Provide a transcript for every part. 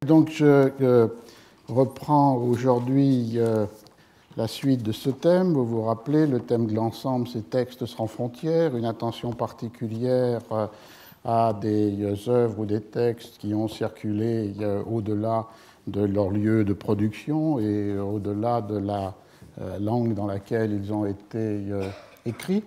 Donc, je reprends aujourd'hui la suite de ce thème. Vous vous rappelez, le thème de l'ensemble, c'est Textes sans frontières, une attention particulière à des œuvres ou des textes qui ont circulé au-delà de leur lieu de production et au-delà de la langue dans laquelle ils ont été écrits.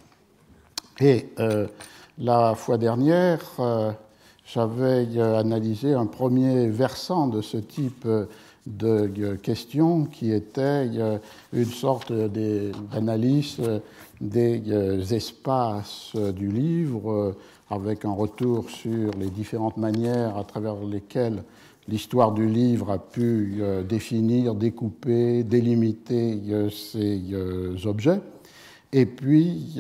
Et la fois dernière, j'avais analysé un premier versant de ce type de questions qui était une sorte d'analyse des espaces du livre avec un retour sur les différentes manières à travers lesquelles l'histoire du livre a pu définir, découper, délimiter ces objets, et puis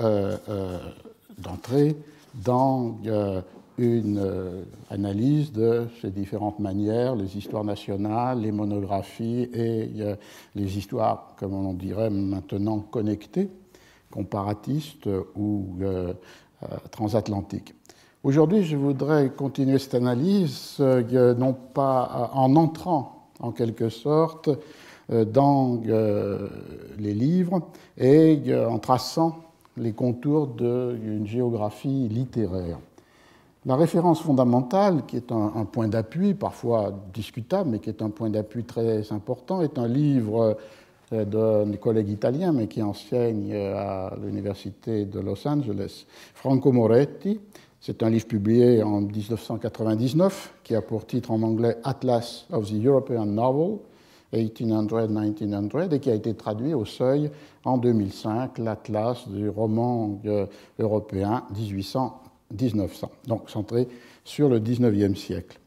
d'entrer dans une analyse de ces différentes manières, les histoires nationales, les monographies et les histoires, comme on dirait maintenant, connectées, comparatistes ou transatlantiques. Aujourd'hui, je voudrais continuer cette analyse, non pas en entrant en quelque sorte dans les livres et en traçant les contours d'une géographie littéraire. La référence fondamentale, qui est un point d'appui, parfois discutable, mais qui est un point d'appui très important, est un livre d'un collègue italien, mais qui enseigne à l'université de Los Angeles, Franco Moretti. C'est un livre publié en 1999, qui a pour titre en anglais Atlas of the European Novel, 1800-1900, et qui a été traduit au Seuil en 2005, l'Atlas du roman européen 1800-1900, donc centré sur le XIXe siècle.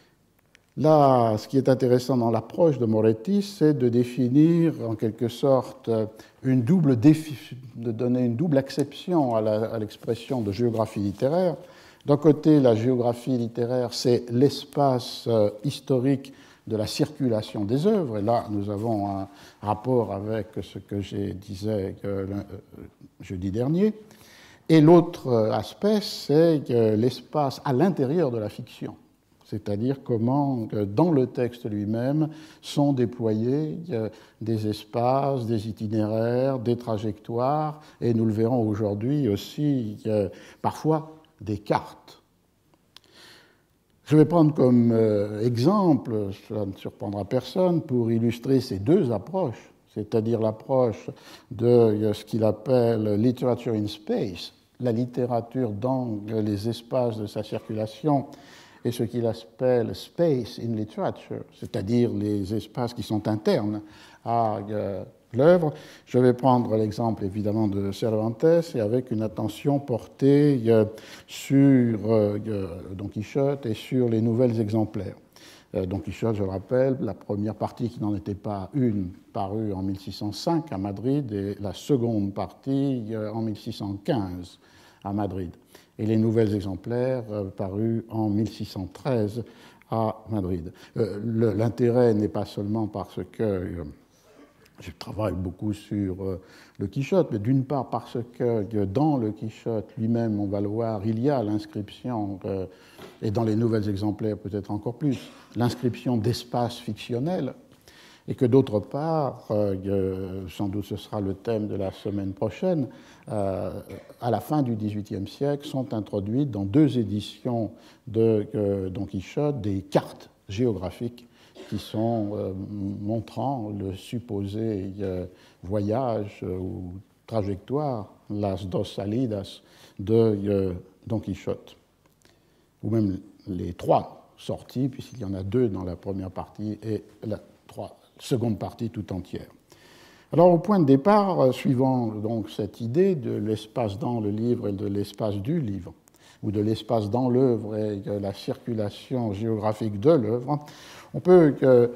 Là, ce qui est intéressant dans l'approche de Moretti, c'est de définir en quelque sorte de donner une double acception à l'expression de géographie littéraire. D'un côté, la géographie littéraire, c'est l'espace historique de la circulation des œuvres, et là, nous avons un rapport avec ce que je disais jeudi dernier. Et l'autre aspect, c'est l'espace à l'intérieur de la fiction, c'est-à-dire comment, dans le texte lui-même, sont déployés des espaces, des itinéraires, des trajectoires, et nous le verrons aujourd'hui aussi, parfois, des cartes. Je vais prendre comme exemple, cela ne surprendra personne, pour illustrer ces deux approches, c'est-à-dire l'approche de ce qu'il appelle « literature in space », la littérature dans les espaces de sa circulation, et ce qu'il appelle « space in literature », c'est-à-dire les espaces qui sont internes à l'œuvre. Je vais prendre l'exemple évidemment de Cervantes et avec une attention portée sur Don Quichotte et sur les nouvelles exemplaires. Don Quichotte, je le rappelle, la première partie qui n'en était pas une, parue en 1605 à Madrid, et la seconde partie en 1615 à Madrid. Et les nouvelles exemplaires parus en 1613 à Madrid. L'intérêt n'est pas seulement parce que je travaille beaucoup sur le Quichotte, mais d'une part parce que dans le Quichotte lui-même, on va le voir, il y a l'inscription, et dans les nouvelles exemplaires peut-être encore plus, l'inscription d'espaces fictionnels, et que d'autre part, sans doute ce sera le thème de la semaine prochaine, à la fin du XVIIIe siècle, sont introduites dans deux éditions de Don Quichotte des cartes géographiques qui sont montrant le supposé voyage ou trajectoire, las dos salidas de Don Quichotte, ou même les trois sorties, puisqu'il y en a deux dans la première partie et la seconde partie tout entière. Alors, au point de départ, suivant donc cette idée de l'espace dans le livre et de l'espace du livre, ou de l'espace dans l'œuvre et de la circulation géographique de l'œuvre, on peut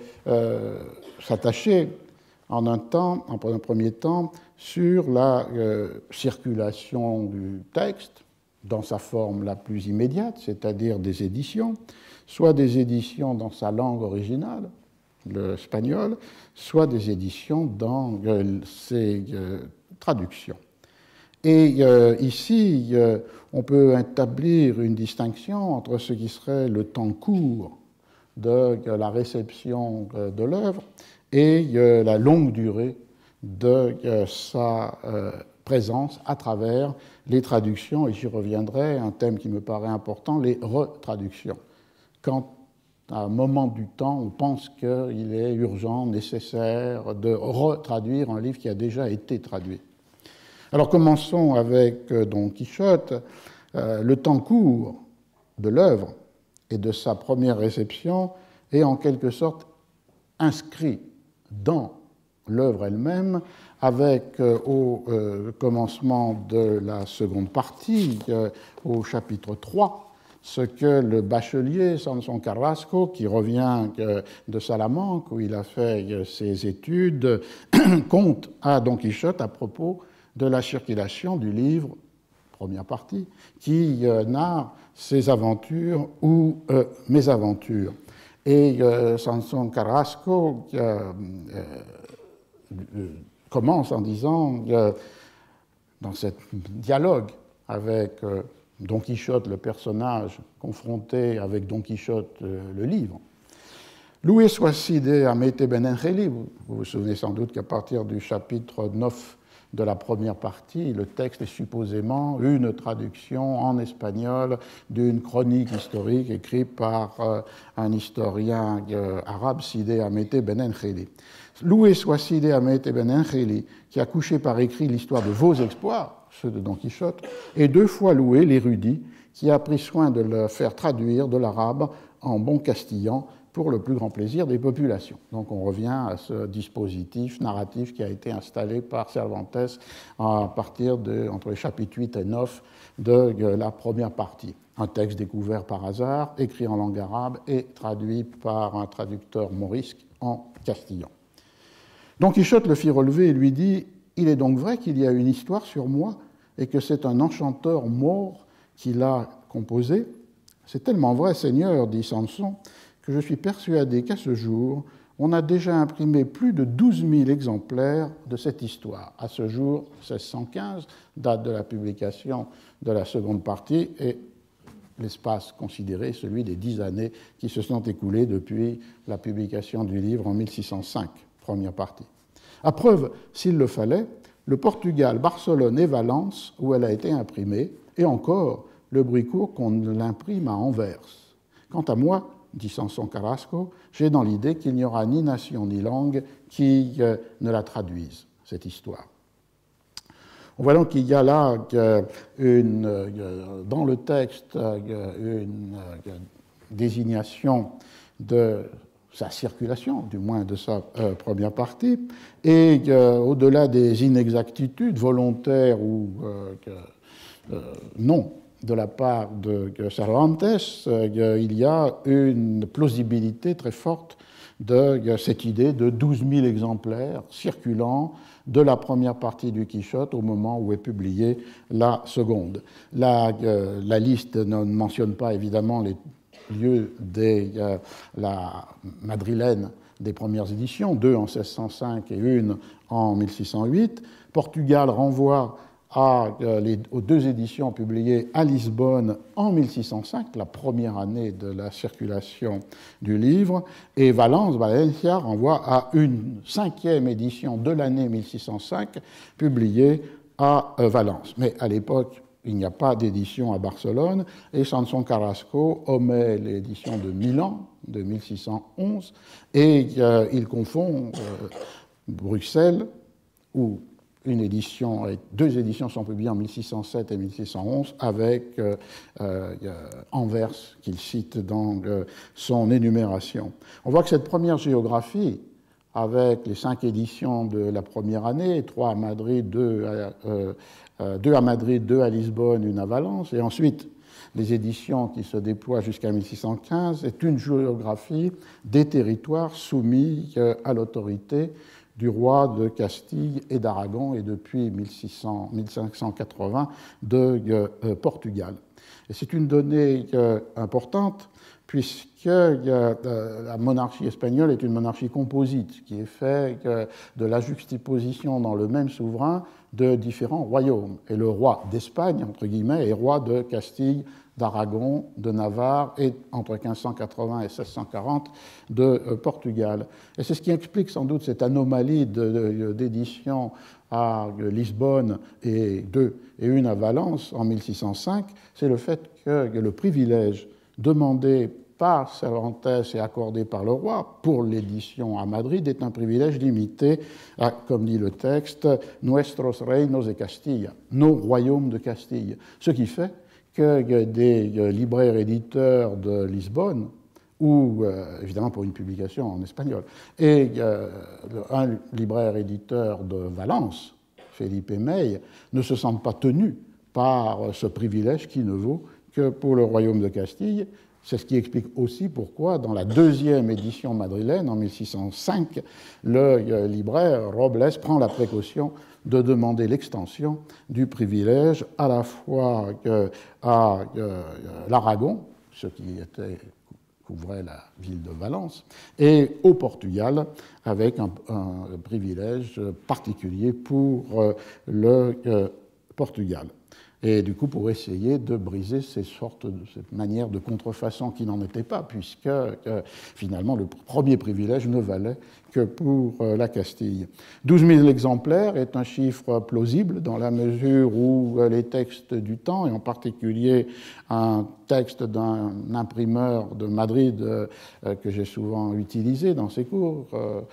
s'attacher en un premier temps sur la circulation du texte dans sa forme la plus immédiate, c'est-à-dire des éditions, soit des éditions dans sa langue originale, l'espagnol, soit des éditions dans ses traductions. Et ici, on peut établir une distinction entre ce qui serait le temps court de la réception de l'œuvre et la longue durée de sa présence à travers les traductions, et j'y reviendrai, un thème qui me paraît important, les retraductions. Quand à un moment du temps, on pense qu'il est urgent, nécessaire de retraduire un livre qui a déjà été traduit. Alors commençons avec Don Quichotte. Le temps court de l'œuvre et de sa première réception est en quelque sorte inscrit dans l'œuvre elle-même, avec au commencement de la seconde partie, au chapitre 3, ce que le bachelier Samson Carrasco, qui revient de Salamanque, où il a fait ses études, conte à Don Quichotte à propos de la circulation du livre, première partie, qui narre ses aventures ou mésaventures. Et Samson Carrasco commence en disant, dans ce dialogue avec Don Quichotte, le personnage confronté avec Don Quichotte, le livre, Loué soit Cide Amete Benengeli, vous vous souvenez sans doute qu'à partir du chapitre 9 de la première partie, le texte est supposément une traduction en espagnol d'une chronique historique écrite par un historien arabe, Cide Amete Benengeli. Loué soit Cide Amete Benengeli, qui a couché par écrit l'histoire de vos exploits, ceux de Don Quichotte, et 2 fois loué l'érudit qui a pris soin de le faire traduire de l'arabe en bon castillan pour le plus grand plaisir des populations. Donc on revient à ce dispositif narratif qui a été installé par Cervantes à partir entre les chapitres 8 et 9 de la première partie. Un texte découvert par hasard, écrit en langue arabe et traduit par un traducteur morisque en castillan. Don Quichotte le fit relever et lui dit « Il est donc vrai qu'il y a une histoire sur moi et que c'est un enchanteur mort qui l'a composée. C'est tellement vrai, Seigneur, dit Samson, que je suis persuadé qu'à ce jour, on a déjà imprimé plus de 12 000 exemplaires de cette histoire. À ce jour, 1615, date de la publication de la seconde partie, et l'espace considéré, celui des 10 années qui se sont écoulées depuis la publication du livre en 1605, première partie. À preuve, s'il le fallait, le Portugal, Barcelone et Valence, où elle a été imprimée, et encore le bruit court qu'on l'imprime à Anvers. Quant à moi, dit Samson Carrasco, j'ai dans l'idée qu'il n'y aura ni nation ni langue qui ne la traduise, cette histoire. On voit donc qu'il y a là dans le texte une désignation de sa circulation, du moins de sa première partie, et au-delà des inexactitudes volontaires ou non de la part de Cervantes, il y a une plausibilité très forte de cette idée de 12 000 exemplaires circulant de la première partie du Quichotte au moment où est publiée la seconde. La liste ne mentionne pas évidemment les lieux de la madrilène des premières éditions, 2 en 1605 et 1 en 1608. Portugal renvoie aux 2 éditions publiées à Lisbonne en 1605, la première année de la circulation du livre, et Valencia renvoie à une 5e édition de l'année 1605, publiée à Valence. Mais à l'époque, il n'y a pas d'édition à Barcelone, et Samson Carrasco omet l'édition de Milan, de 1611, et il confond Bruxelles, où deux éditions sont publiées en 1607 et 1611, avec Anvers, qu'il cite dans son énumération. On voit que cette première géographie, avec les 5 éditions de la première année, 3 à Madrid, 2 à Madrid, 2 à Lisbonne, 1 à Valence, et ensuite les éditions qui se déploient jusqu'à 1615, est une géographie des territoires soumis à l'autorité du roi de Castille et d'Aragon, et depuis 1580 de Portugal. Et c'est une donnée importante, puisque la monarchie espagnole est une monarchie composite, qui est faite de la juxtaposition dans le même souverain de différents royaumes. Et le roi d'Espagne, entre guillemets, est roi de Castille, d'Aragon, de Navarre et entre 1580 et 1640 de Portugal. Et c'est ce qui explique sans doute cette anomalie d'édition à Lisbonne et une à Valence en 1605, c'est le fait que le privilège demandé par Cervantes et accordé par le roi pour l'édition à Madrid est un privilège limité à, comme dit le texte, nuestros reinos de Castilla, nos royaumes de Castille. Ce qui fait que des libraires éditeurs de Lisbonne, ou évidemment pour une publication en espagnol, et un libraire éditeur de Valence, Felipe Mey, ne se sentent pas tenus par ce privilège qui ne vaut que pour le royaume de Castille. C'est ce qui explique aussi pourquoi, dans la deuxième édition madrilène, en 1605, le libraire Robles prend la précaution de demander l'extension du privilège à la fois à l'Aragon, ce qui couvrait la ville de Valence, et au Portugal, avec un privilège particulier pour le Portugal. Et du coup, pour essayer de briser cette manière de contrefaçon qui n'en était pas, puisque finalement, le premier privilège ne valait que pour la Castille. 12 000 exemplaires est un chiffre plausible dans la mesure où les textes du temps, et en particulier un texte d'un imprimeur de Madrid que j'ai souvent utilisé dans ces cours,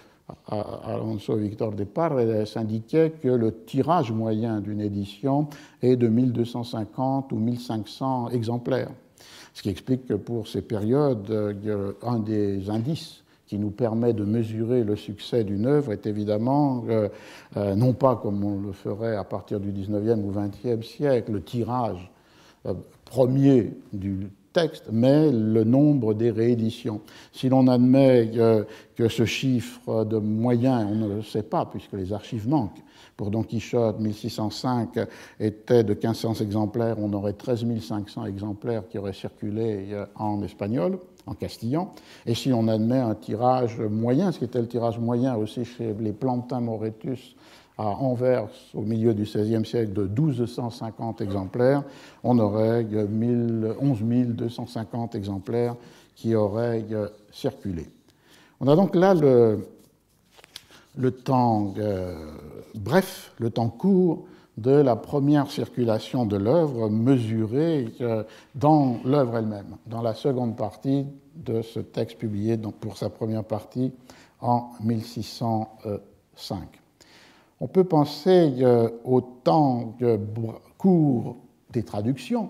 Alonso Victor de Paredes, indiquait que le tirage moyen d'une édition est de 1250 ou 1500 exemplaires. Ce qui explique que pour ces périodes, un des indices qui nous permet de mesurer le succès d'une œuvre est évidemment, non pas comme on le ferait à partir du 19e ou 20e siècle, le tirage premier du texte, mais le nombre des rééditions. Si l'on admet que ce chiffre de moyen, on ne le sait pas puisque les archives manquent, pour Don Quichotte 1605 était de 1500 exemplaires, on aurait 13 500 exemplaires qui auraient circulé en espagnol, en castillan, et si on admet un tirage moyen, ce qui était le tirage moyen aussi chez les Plantin Moretus à Anvers au milieu du XVIe siècle de 1250 exemplaires, on aurait 11 250 exemplaires qui auraient circulé. On a donc là le temps bref, le temps court de la première circulation de l'œuvre mesurée dans l'œuvre elle-même, dans la seconde partie de ce texte publié donc pour sa première partie en 1605. On peut penser au temps court des traductions,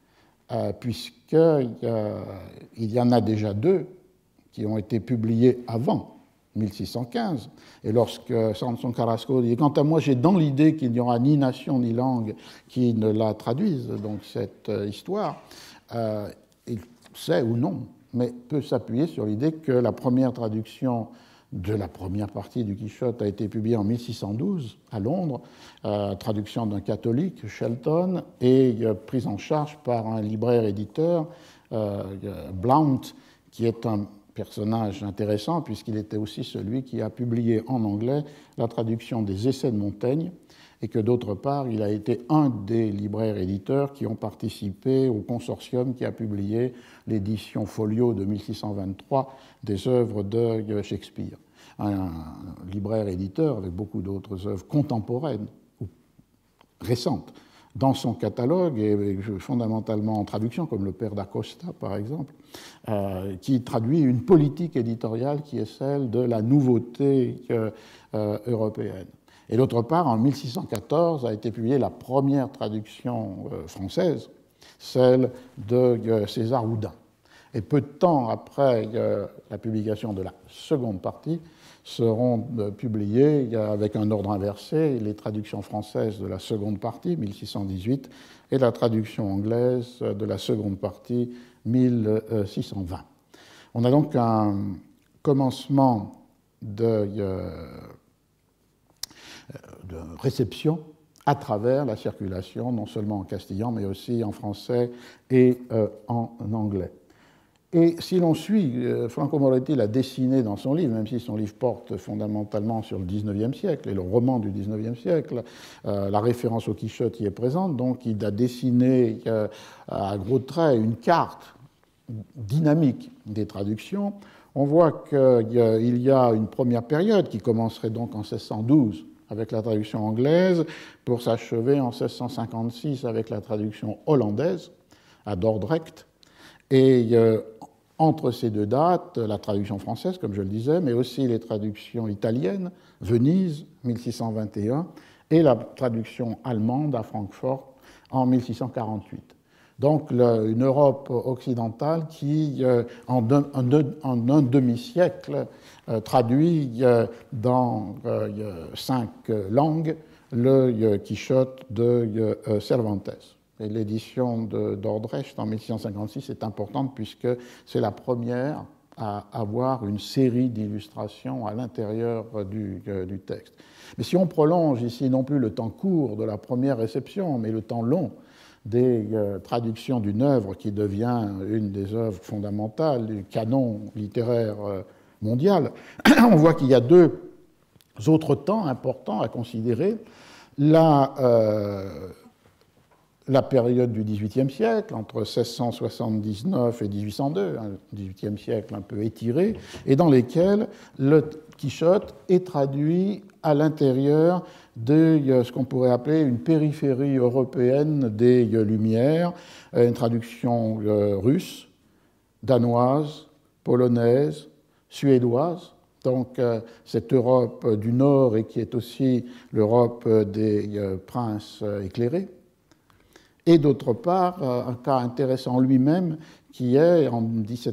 puisqu'il y en a déjà deux qui ont été publiées avant 1615. Et lorsque Samson Carrasco dit « Quant à moi, j'ai dans l'idée qu'il n'y aura ni nation ni langue qui ne la traduise, donc cette histoire, il sait ou non, mais peut s'appuyer sur l'idée que la première traduction de la première partie du Quichotte a été publiée en 1612 à Londres, traduction d'un catholique, Shelton, et prise en charge par un libraire-éditeur, Blount, qui est un personnage intéressant puisqu'il était aussi celui qui a publié en anglais la traduction des Essais de Montaigne, et que d'autre part, il a été un des libraires-éditeurs qui ont participé au consortium qui a publié l'édition folio de 1623 des œuvres de Shakespeare. Un libraire-éditeur avec beaucoup d'autres œuvres contemporaines ou récentes dans son catalogue, et fondamentalement en traduction, comme le Père d'Acosta, par exemple, qui traduit une politique éditoriale qui est celle de la nouveauté européenne. Et d'autre part, en 1614 a été publiée la première traduction française, celle de César Houdin. Et peu de temps après la publication de la seconde partie, seront publiées avec un ordre inversé les traductions françaises de la seconde partie, 1618, et la traduction anglaise de la seconde partie, 1620. On a donc un commencement de réception à travers la circulation, non seulement en castillan, mais aussi en français et en anglais. Et si l'on suit, Franco Moretti l'a dessiné dans son livre, même si son livre porte fondamentalement sur le XIXe siècle et le roman du XIXe siècle, la référence au Quichotte y est présente, donc il a dessiné à gros traits une carte dynamique des traductions. On voit qu'il y a une première période qui commencerait donc en 1612 avec la traduction anglaise pour s'achever en 1656 avec la traduction hollandaise à Dordrecht. Et entre ces deux dates, la traduction française, comme je le disais, mais aussi les traductions italiennes, Venise, 1621, et la traduction allemande à Francfort en 1648. Donc une Europe occidentale qui, en un demi-siècle, traduit dans 5 langues le Quichotte de Cervantes. Et l'édition d'Ordrecht en 1656 est importante puisque c'est la première à avoir une série d'illustrations à l'intérieur du texte. Mais si on prolonge ici non plus le temps court de la première réception, mais le temps long des traductions d'une œuvre qui devient une des œuvres fondamentales du canon littéraire mondial, on voit qu'il y a 2 autres temps importants à considérer. La période du XVIIIe siècle, entre 1679 et 1802, un XVIIIe siècle un peu étiré, et dans lesquels le Quichotte est traduit à l'intérieur de ce qu'on pourrait appeler une périphérie européenne des Lumières, une traduction russe, danoise, polonaise, suédoise. Donc cette Europe du Nord et qui est aussi l'Europe des princes éclairés. Et d'autre part, un cas intéressant lui-même qui est en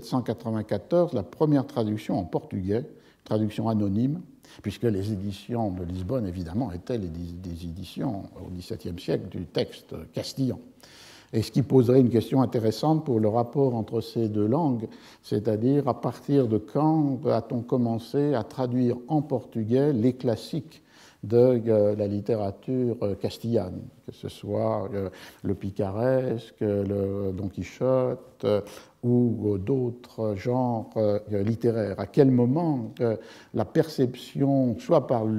1794 la première traduction en portugais, traduction anonyme, puisque les éditions de Lisbonne, évidemment, étaient des éditions au XVIIe siècle du texte castillan. Et ce qui poserait une question intéressante pour le rapport entre ces 2 langues, c'est-à-dire à partir de quand a-t-on commencé à traduire en portugais les classiques de la littérature castillane, que ce soit le picaresque, le Don Quichotte ou d'autres genres littéraires. À quel moment la perception, soit par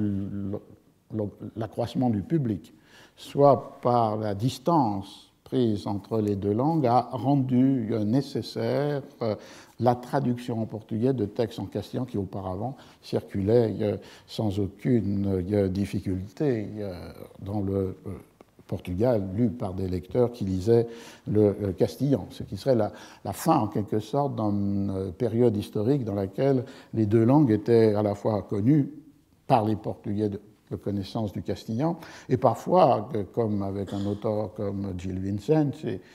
l'accroissement du public, soit par la distance prise entre les 2 langues, a rendu nécessaire la traduction en portugais de textes en castillan qui auparavant circulaient sans aucune difficulté dans le Portugal, lu par des lecteurs qui lisaient le castillan, ce qui serait la fin en quelque sorte d'une période historique dans laquelle les 2 langues étaient à la fois connues par les Portugais de connaissance du castillan, et parfois, comme avec un auteur comme Gil Vicente,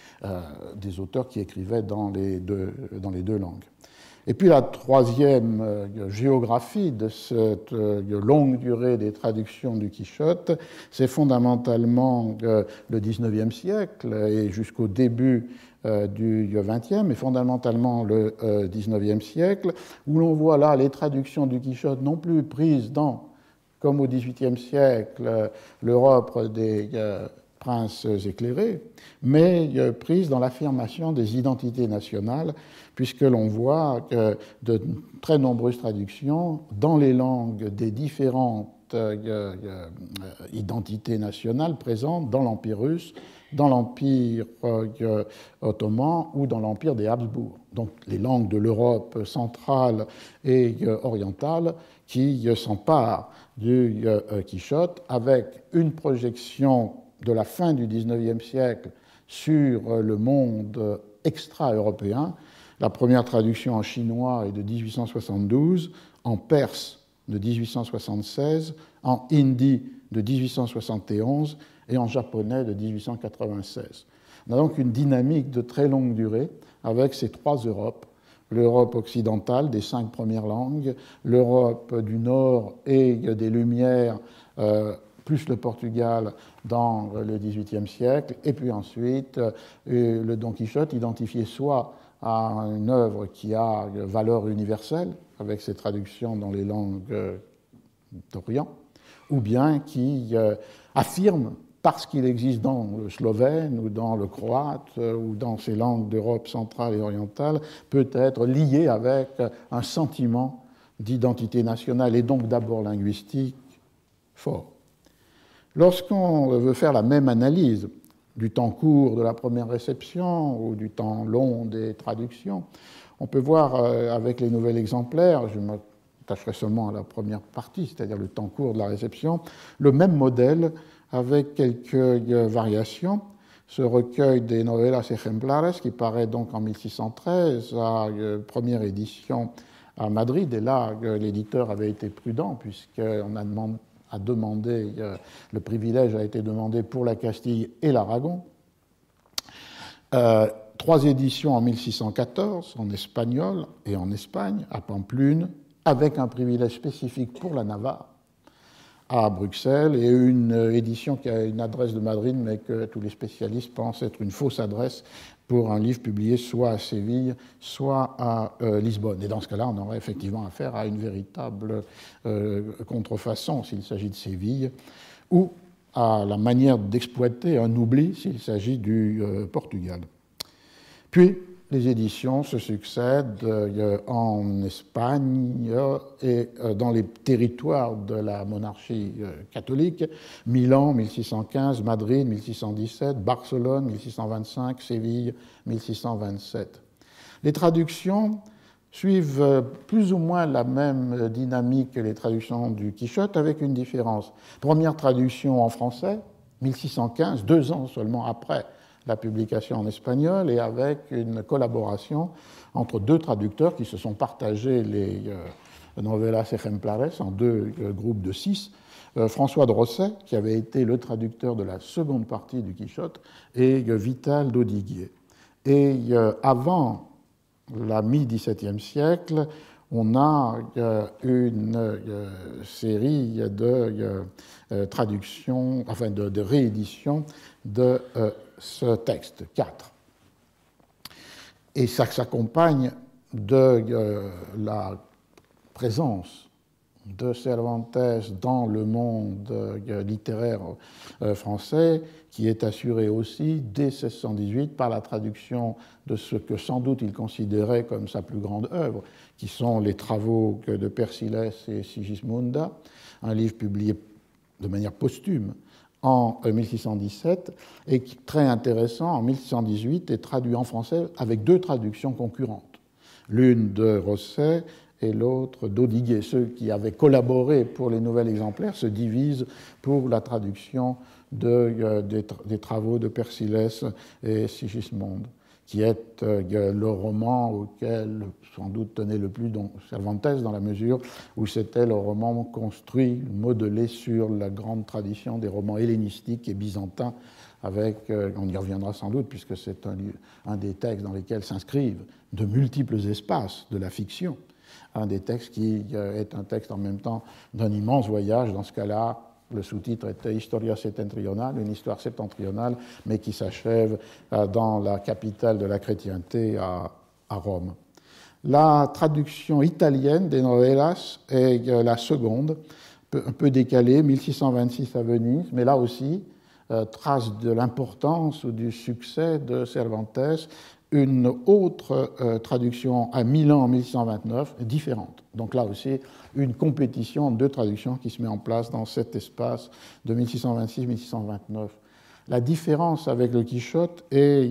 des auteurs qui écrivaient dans les deux langues. Et puis la troisième géographie de cette longue durée des traductions du Quichotte, c'est fondamentalement le XIXe siècle et jusqu'au début du XXe, et fondamentalement le XIXe siècle, où l'on voit là les traductions du Quichotte non plus prises dans, comme au XVIIIe siècle, l'Europe des princes éclairés, mais prise dans l'affirmation des identités nationales, puisque l'on voit que de très nombreuses traductions dans les langues des différentes identités nationales présentes dans l'Empire russe, dans l'Empire ottoman ou dans l'Empire des Habsbourg. Donc les langues de l'Europe centrale et orientale qui s'emparent du Quichotte avec une projection de la fin du XIXe siècle sur le monde extra-européen. La première traduction en chinois est de 1872, en perse de 1876, en hindi de 1871 et en japonais de 1896. On a donc une dynamique de très longue durée avec ces 3 Europes, l'Europe occidentale des 5 premières langues, l'Europe du Nord et des Lumières, plus le Portugal dans le XVIIIe siècle, et puis ensuite le Don Quichotte identifié soit à une œuvre qui a valeur universelle, avec ses traductions dans les langues d'Orient, ou bien qui affirme parce qu'il existe dans le slovène ou dans le croate ou dans ces langues d'Europe centrale et orientale, peut être lié avec un sentiment d'identité nationale et donc d'abord linguistique fort. Lorsqu'on veut faire la même analyse du temps court de la première réception ou du temps long des traductions, on peut voir avec les nouvelles exemplaires, je m'attacherai seulement à la première partie, c'est-à-dire le temps court de la réception, le même modèle avec quelques variations. Ce recueil des Novelas Ejemplares, qui paraît donc en 1613, à première édition à Madrid, et là, l'éditeur avait été prudent, puisqu'on a demandé, le privilège a été demandé pour la Castille et l'Aragon. 3 éditions en 1614, en espagnol et en Espagne, à Pamplune, avec un privilège spécifique pour la Navarre, à Bruxelles, et une édition qui a une adresse de Madrid, mais que tous les spécialistes pensent être une fausse adresse pour un livre publié soit à Séville, soit à Lisbonne. Et dans ce cas-là, on aurait effectivement affaire à une véritable contrefaçon s'il s'agit de Séville, ou à la manière d'exploiter un oubli s'il s'agit du Portugal. Puis, les éditions se succèdent en Espagne et dans les territoires de la monarchie catholique, Milan 1615, Madrid 1617, Barcelone 1625, Séville 1627. Les traductions suivent plus ou moins la même dynamique que les traductions du Quichotte, avec une différence. Première traduction en français, 1615, 2 ans seulement après la publication en espagnol, et avec une collaboration entre 2 traducteurs qui se sont partagés les Novelas Ejemplares en 2 groupes de 6. François de Rosset, qui avait été le traducteur de la seconde partie du Quichotte, et Vital d'Audiguier. Et avant la mi-XVIIe siècle, on a une série de traductions, enfin de rééditions de ce texte, 4. Et ça s'accompagne de la présence de Cervantes dans le monde littéraire français, qui est assurée aussi dès 1618 par la traduction de ce que sans doute il considérait comme sa plus grande œuvre, qui sont les travaux de Persillès et Sigismunda, un livre publié de manière posthume en 1617 et qui, très intéressant, en 1618 est traduit en français avec 2 traductions concurrentes, l'une de Rosset et l'autre d'Audiguier. Ceux qui avaient collaboré pour les nouveaux exemplaires se divisent pour la traduction des travaux de Persillès et Sigismond, qui est le roman auquel sans doute tenait le plus Cervantes, dans la mesure où c'était le roman construit, modelé sur la grande tradition des romans hellénistiques et byzantins, avec, on y reviendra sans doute, puisque c'est un des textes dans lesquels s'inscrivent de multiples espaces de la fiction, un des textes qui est un texte en même temps d'un immense voyage. Dans ce cas-là, le sous-titre était Historia septentrionale, une histoire septentrionale, mais qui s'achève dans la capitale de la chrétienté, à Rome. La traduction italienne des novellas est la seconde, un peu décalée, 1626 à Venise, mais là aussi, trace de l'importance ou du succès de Cervantes, une autre traduction à Milan en 1629, différente. Donc là aussi, une compétition de 2 traductions qui se met en place dans cet espace de 1626-1629. La différence avec le Quichotte est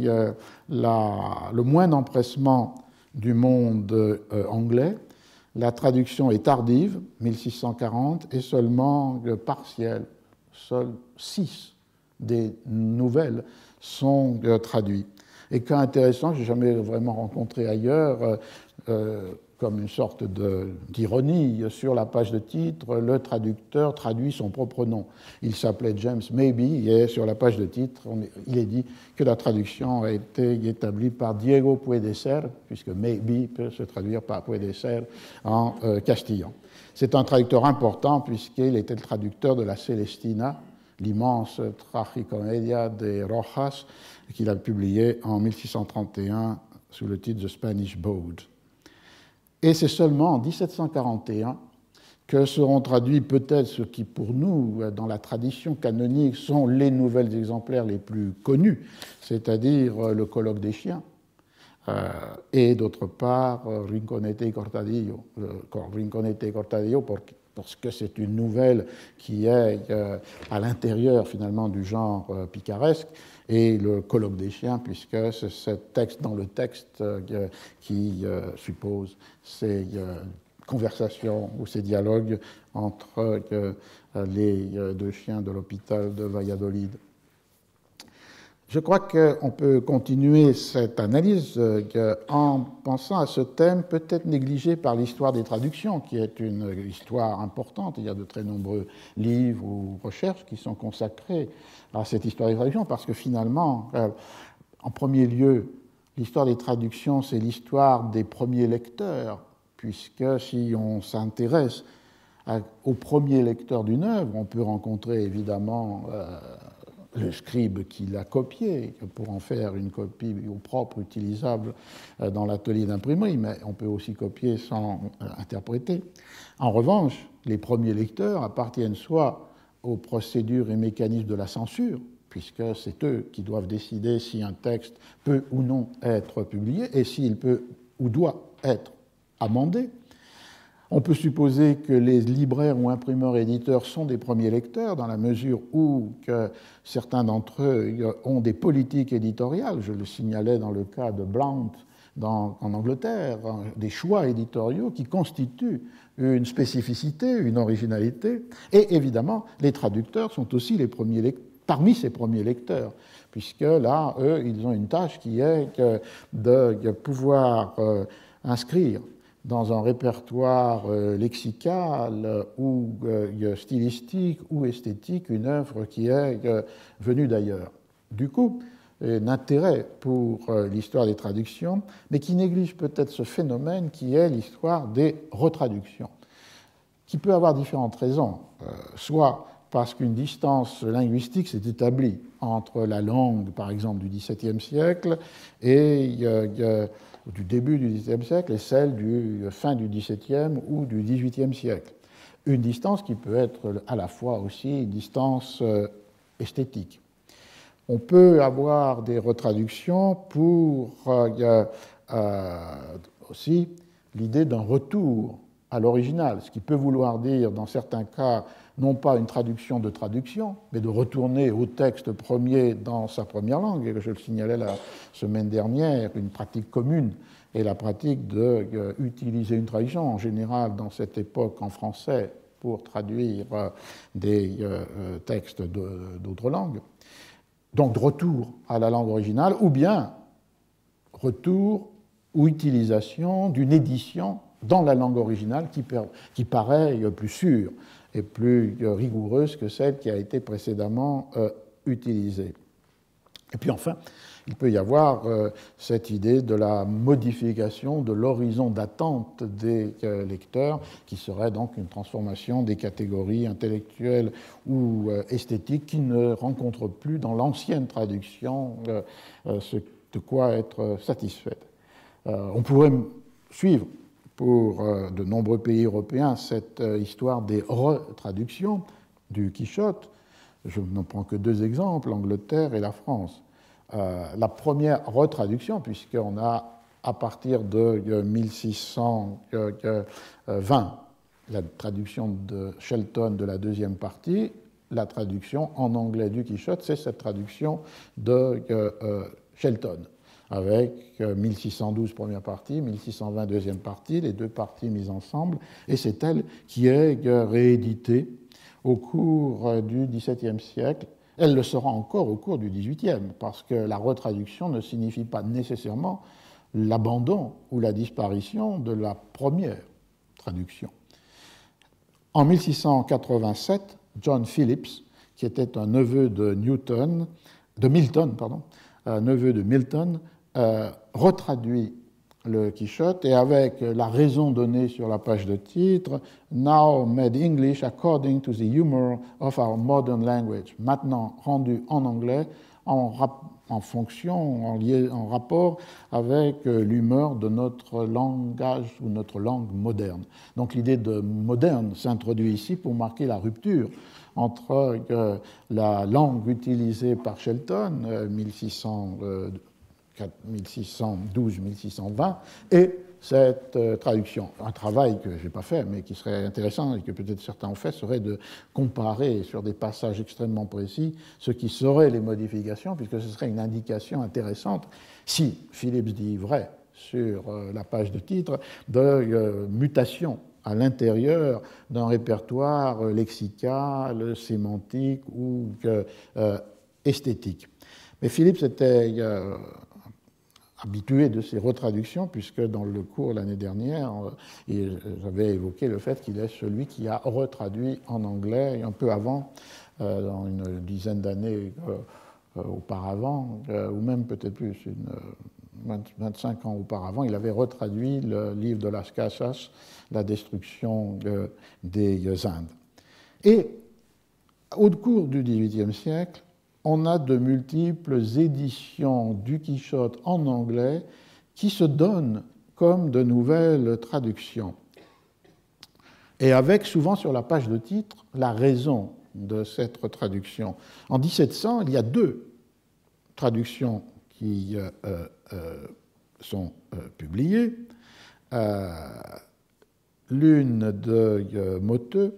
le moins empressement du monde anglais. La traduction est tardive, 1640, et seulement partielle. Seuls 6 des nouvelles sont traduites. Et cas intéressant, je n'ai jamais vraiment rencontré ailleurs, comme une sorte d'ironie, sur la page de titre, le traducteur traduit son propre nom. Il s'appelait James Maybe, et sur la page de titre, il est dit que la traduction a été établie par Diego Puedecer, puisque Maybe peut se traduire par Puedecer en castillan. C'est un traducteur important, puisqu'il était le traducteur de la Celestina, l'immense tragicomédia de Rojas, qu'il a publié en 1631 sous le titre The Spanish Bode. Et c'est seulement en 1741 que seront traduits peut-être ce qui, pour nous, dans la tradition canonique, sont les nouvelles exemplaires les plus connus, c'est-à-dire le colloque des chiens, et d'autre part Rinconete y Cortadillo. Rinconete y Cortadillo parce que c'est une nouvelle qui est à l'intérieur finalement du genre picaresque, et le colloque des chiens, puisque c'est ce texte dans le texte qui suppose ces conversations ou ces dialogues entre les deux chiens de l'hôpital de Valladolid. Je crois qu'on peut continuer cette analyse en pensant à ce thème peut-être négligé par l'histoire des traductions, qui est une histoire importante. Il y a de très nombreux livres ou recherches qui sont consacrés à cette histoire des traductions, parce que finalement, en premier lieu, l'histoire des traductions, c'est l'histoire des premiers lecteurs, puisque si on s'intéresse aux premiers lecteurs d'une œuvre, on peut rencontrer évidemment le scribe qui l'a copié pour en faire une copie propre, utilisable dans l'atelier d'imprimerie, mais on peut aussi copier sans interpréter. En revanche, les premiers lecteurs appartiennent soit aux procédures et mécanismes de la censure, puisque c'est eux qui doivent décider si un texte peut ou non être publié et s'il peut ou doit être amendé. On peut supposer que les libraires ou imprimeurs éditeurs sont des premiers lecteurs, dans la mesure où que certains d'entre eux ont des politiques éditoriales. Je le signalais dans le cas de Blount en Angleterre, des choix éditoriaux qui constituent une spécificité, une originalité. Et évidemment, les traducteurs sont aussi les premiers lecteurs, parmi ces premiers lecteurs, puisque là, eux, ils ont une tâche qui est de pouvoir inscrire dans un répertoire lexical ou stylistique ou esthétique une œuvre qui est venue d'ailleurs. Du coup, un intérêt pour l'histoire des traductions, mais qui néglige peut-être ce phénomène qui est l'histoire des retraductions, qui peut avoir différentes raisons, soit parce qu'une distance linguistique s'est établie entre la langue, par exemple, du XVIIe siècle et du début du XVIIe siècle et celle du fin du XVIIe ou du XVIIIe siècle. Une distance qui peut être à la fois aussi une distance esthétique. On peut avoir des retraductions pour aussi l'idée d'un retour à l'original, ce qui peut vouloir dire, dans certains cas, non pas une traduction de traduction, mais de retourner au texte premier dans sa première langue. Et je le signalais la semaine dernière, une pratique commune est la pratique d'utiliser une traduction, en général dans cette époque en français, pour traduire des textes d'autres langues. Donc de retour à la langue originale, ou bien retour ou utilisation d'une édition dans la langue originale qui paraît plus sûre et plus rigoureuse que celle qui a été précédemment utilisée. Et puis enfin, il peut y avoir cette idée de la modification de l'horizon d'attente des lecteurs, qui serait donc une transformation des catégories intellectuelles ou esthétiques qui ne rencontrent plus dans l'ancienne traduction ce de quoi être satisfaites. On pourrait suivre pour de nombreux pays européens cette histoire des retraductions du Quichotte. Je n'en prends que deux exemples, l'Angleterre et la France. La première retraduction, puisqu'on a à partir de 1620 la traduction de Shelton de la deuxième partie, la traduction en anglais du Quichotte, c'est cette traduction de Shelton, avec 1612 première partie, 1620 deuxième partie, les deux parties mises ensemble, et c'est elle qui est rééditée au cours du XVIIe siècle. Elle le sera encore au cours du XVIIIe, parce que la retraduction ne signifie pas nécessairement l'abandon ou la disparition de la première traduction. En 1687, John Phillips, qui était un neveu de Milton, retraduit le Quichotte, et avec la raison donnée sur la page de titre, Now made English according to the humor of our modern language, maintenant rendu en anglais en fonction, en rapport avec l'humeur de notre langage ou notre langue moderne. Donc l'idée de moderne s'introduit ici pour marquer la rupture entre la langue utilisée par Shelton, 1612-1620, et cette traduction. Un travail que je n'ai pas fait, mais qui serait intéressant et que peut-être certains ont fait, serait de comparer sur des passages extrêmement précis ce qui seraient les modifications, puisque ce serait une indication intéressante, si Phillips dit vrai sur la page de titre, de mutation à l'intérieur d'un répertoire lexical, sémantique ou esthétique. Mais Phillips était habitué de ces retraductions, puisque dans le cours l'année dernière, j'avais évoqué le fait qu'il est celui qui a retraduit en anglais un peu avant, dans une dizaine d'années auparavant, ou même peut-être plus, 25 ans auparavant, il avait retraduit le livre de Las Casas, La destruction des Indes. Et au cours du XVIIIe siècle, on a de multiples éditions du Quichotte en anglais qui se donnent comme de nouvelles traductions. Et avec souvent sur la page de titre la raison de cette traduction. En 1700, il y a deux traductions qui sont publiées. L'une de Motteux,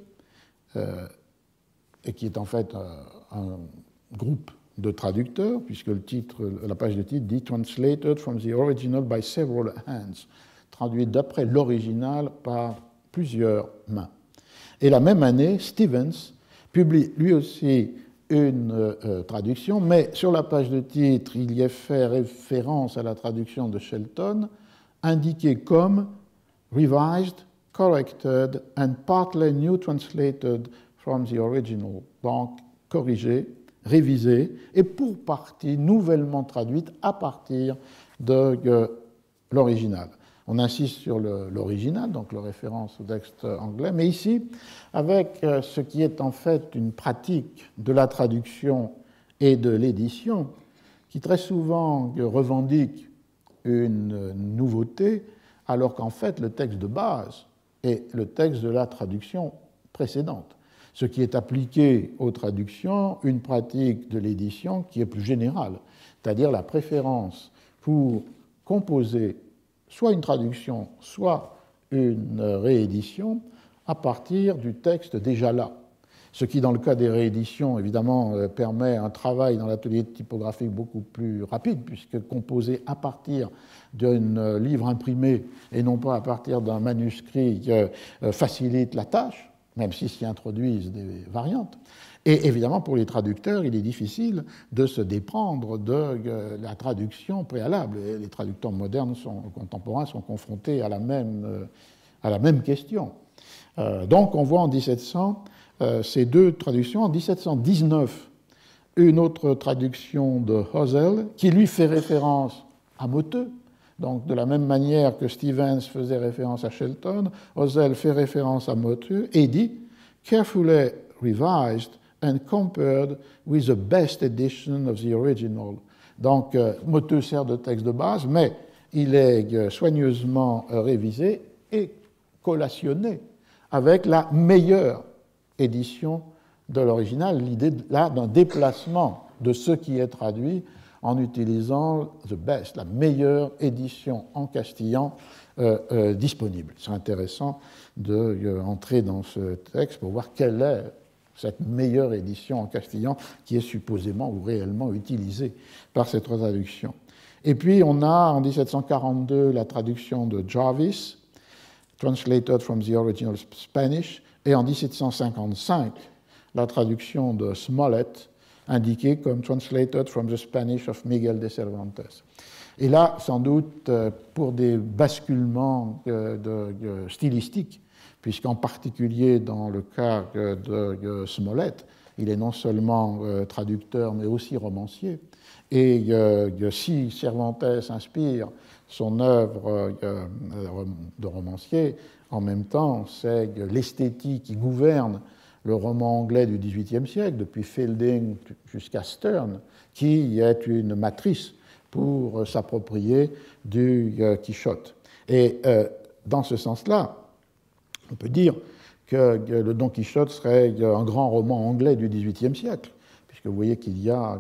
et qui est en fait un groupe de traducteurs, puisque la page de titre dit « Translated from the original by several hands », traduit d'après l'original par plusieurs mains. Et la même année, Stevens publie lui aussi une traduction, mais sur la page de titre, il y est fait référence à la traduction de Shelton, indiquée comme « Revised, corrected and partly new translated from the original », donc corrigée, révisée et pour partie nouvellement traduite à partir de l'original. On insiste sur l'original, donc la référence au texte anglais, mais ici, avec ce qui est en fait une pratique de la traduction et de l'édition, qui très souvent revendique une nouveauté, alors qu'en fait le texte de base est le texte de la traduction précédente. Ce qui est appliqué aux traductions, une pratique de l'édition qui est plus générale, c'est-à-dire la préférence pour composer soit une traduction, soit une réédition à partir du texte déjà là. Ce qui, dans le cas des rééditions, évidemment, permet un travail dans l'atelier typographique beaucoup plus rapide, puisque composer à partir d'un livre imprimé et non pas à partir d'un manuscrit facilite la tâche, même s'ils s'y introduisent des variantes. Et évidemment, pour les traducteurs, il est difficile de se déprendre de la traduction préalable. Et les traducteurs modernes, contemporains, sont confrontés à la même question. Donc, on voit en 1700 ces deux traductions. En 1719, une autre traduction de Hosel, qui lui fait référence à Motteux. Donc, de la même manière que Stevens faisait référence à Shelton, Hosel fait référence à Motteux et dit « carefully revised and compared with the best edition of the original ». Donc, Motteux sert de texte de base, mais il est soigneusement révisé et collationné avec la meilleure édition de l'original. L'idée là d'un déplacement de ce qui est traduit en utilisant the best, la meilleure édition en castillan disponible. C'est intéressant d'entrer dans ce texte pour voir quelle est cette meilleure édition en castillan qui est supposément ou réellement utilisée par cette traduction. Et puis on a en 1742 la traduction de Jarvis, translated from the original Spanish, et en 1755 la traduction de Smollett, indiquée comme translated from the Spanish of Miguel de Cervantes. Et là, sans doute, pour des basculements stylistiques, puisqu'en particulier dans le cas de Smollett, il est non seulement traducteur, mais aussi romancier. Et si Cervantes inspire son œuvre de romancier, en même temps, c'est l'esthétique qui gouverne le roman anglais du XVIIIe siècle, depuis Fielding jusqu'à Sterne, qui est une matrice pour s'approprier du Quichotte. Et dans ce sens-là, on peut dire que le Don Quichotte serait un grand roman anglais du XVIIIe siècle, puisque vous voyez qu'il y a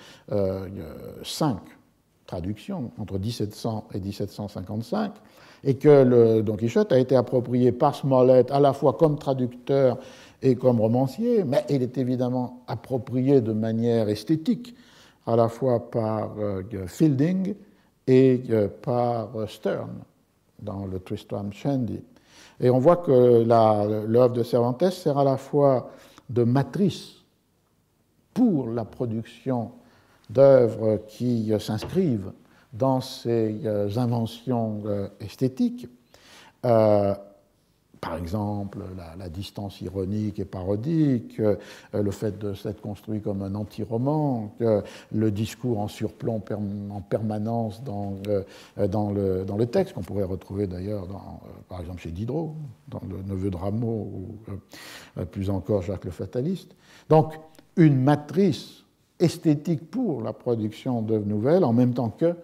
5 traductions entre 1700 et 1755, et que le Don Quichotte a été approprié par Smollett à la fois comme traducteur et comme romancier, mais il est évidemment approprié de manière esthétique, à la fois par Fielding et par Sterne dans le Tristram Shandy. Et on voit que l'œuvre de Cervantes sert à la fois de matrice pour la production d'œuvres qui s'inscrivent dans ces inventions esthétiques. Par exemple, la distance ironique et parodique, le fait de s'être construit comme un anti-roman, le discours en surplomb en permanence dans le texte, qu'on pourrait retrouver d'ailleurs, par exemple, chez Diderot, dans Le Neveu de Rameau, ou plus encore Jacques le Fataliste. Donc, une matrice esthétique pour la production d'œuvres nouvelles, en même temps que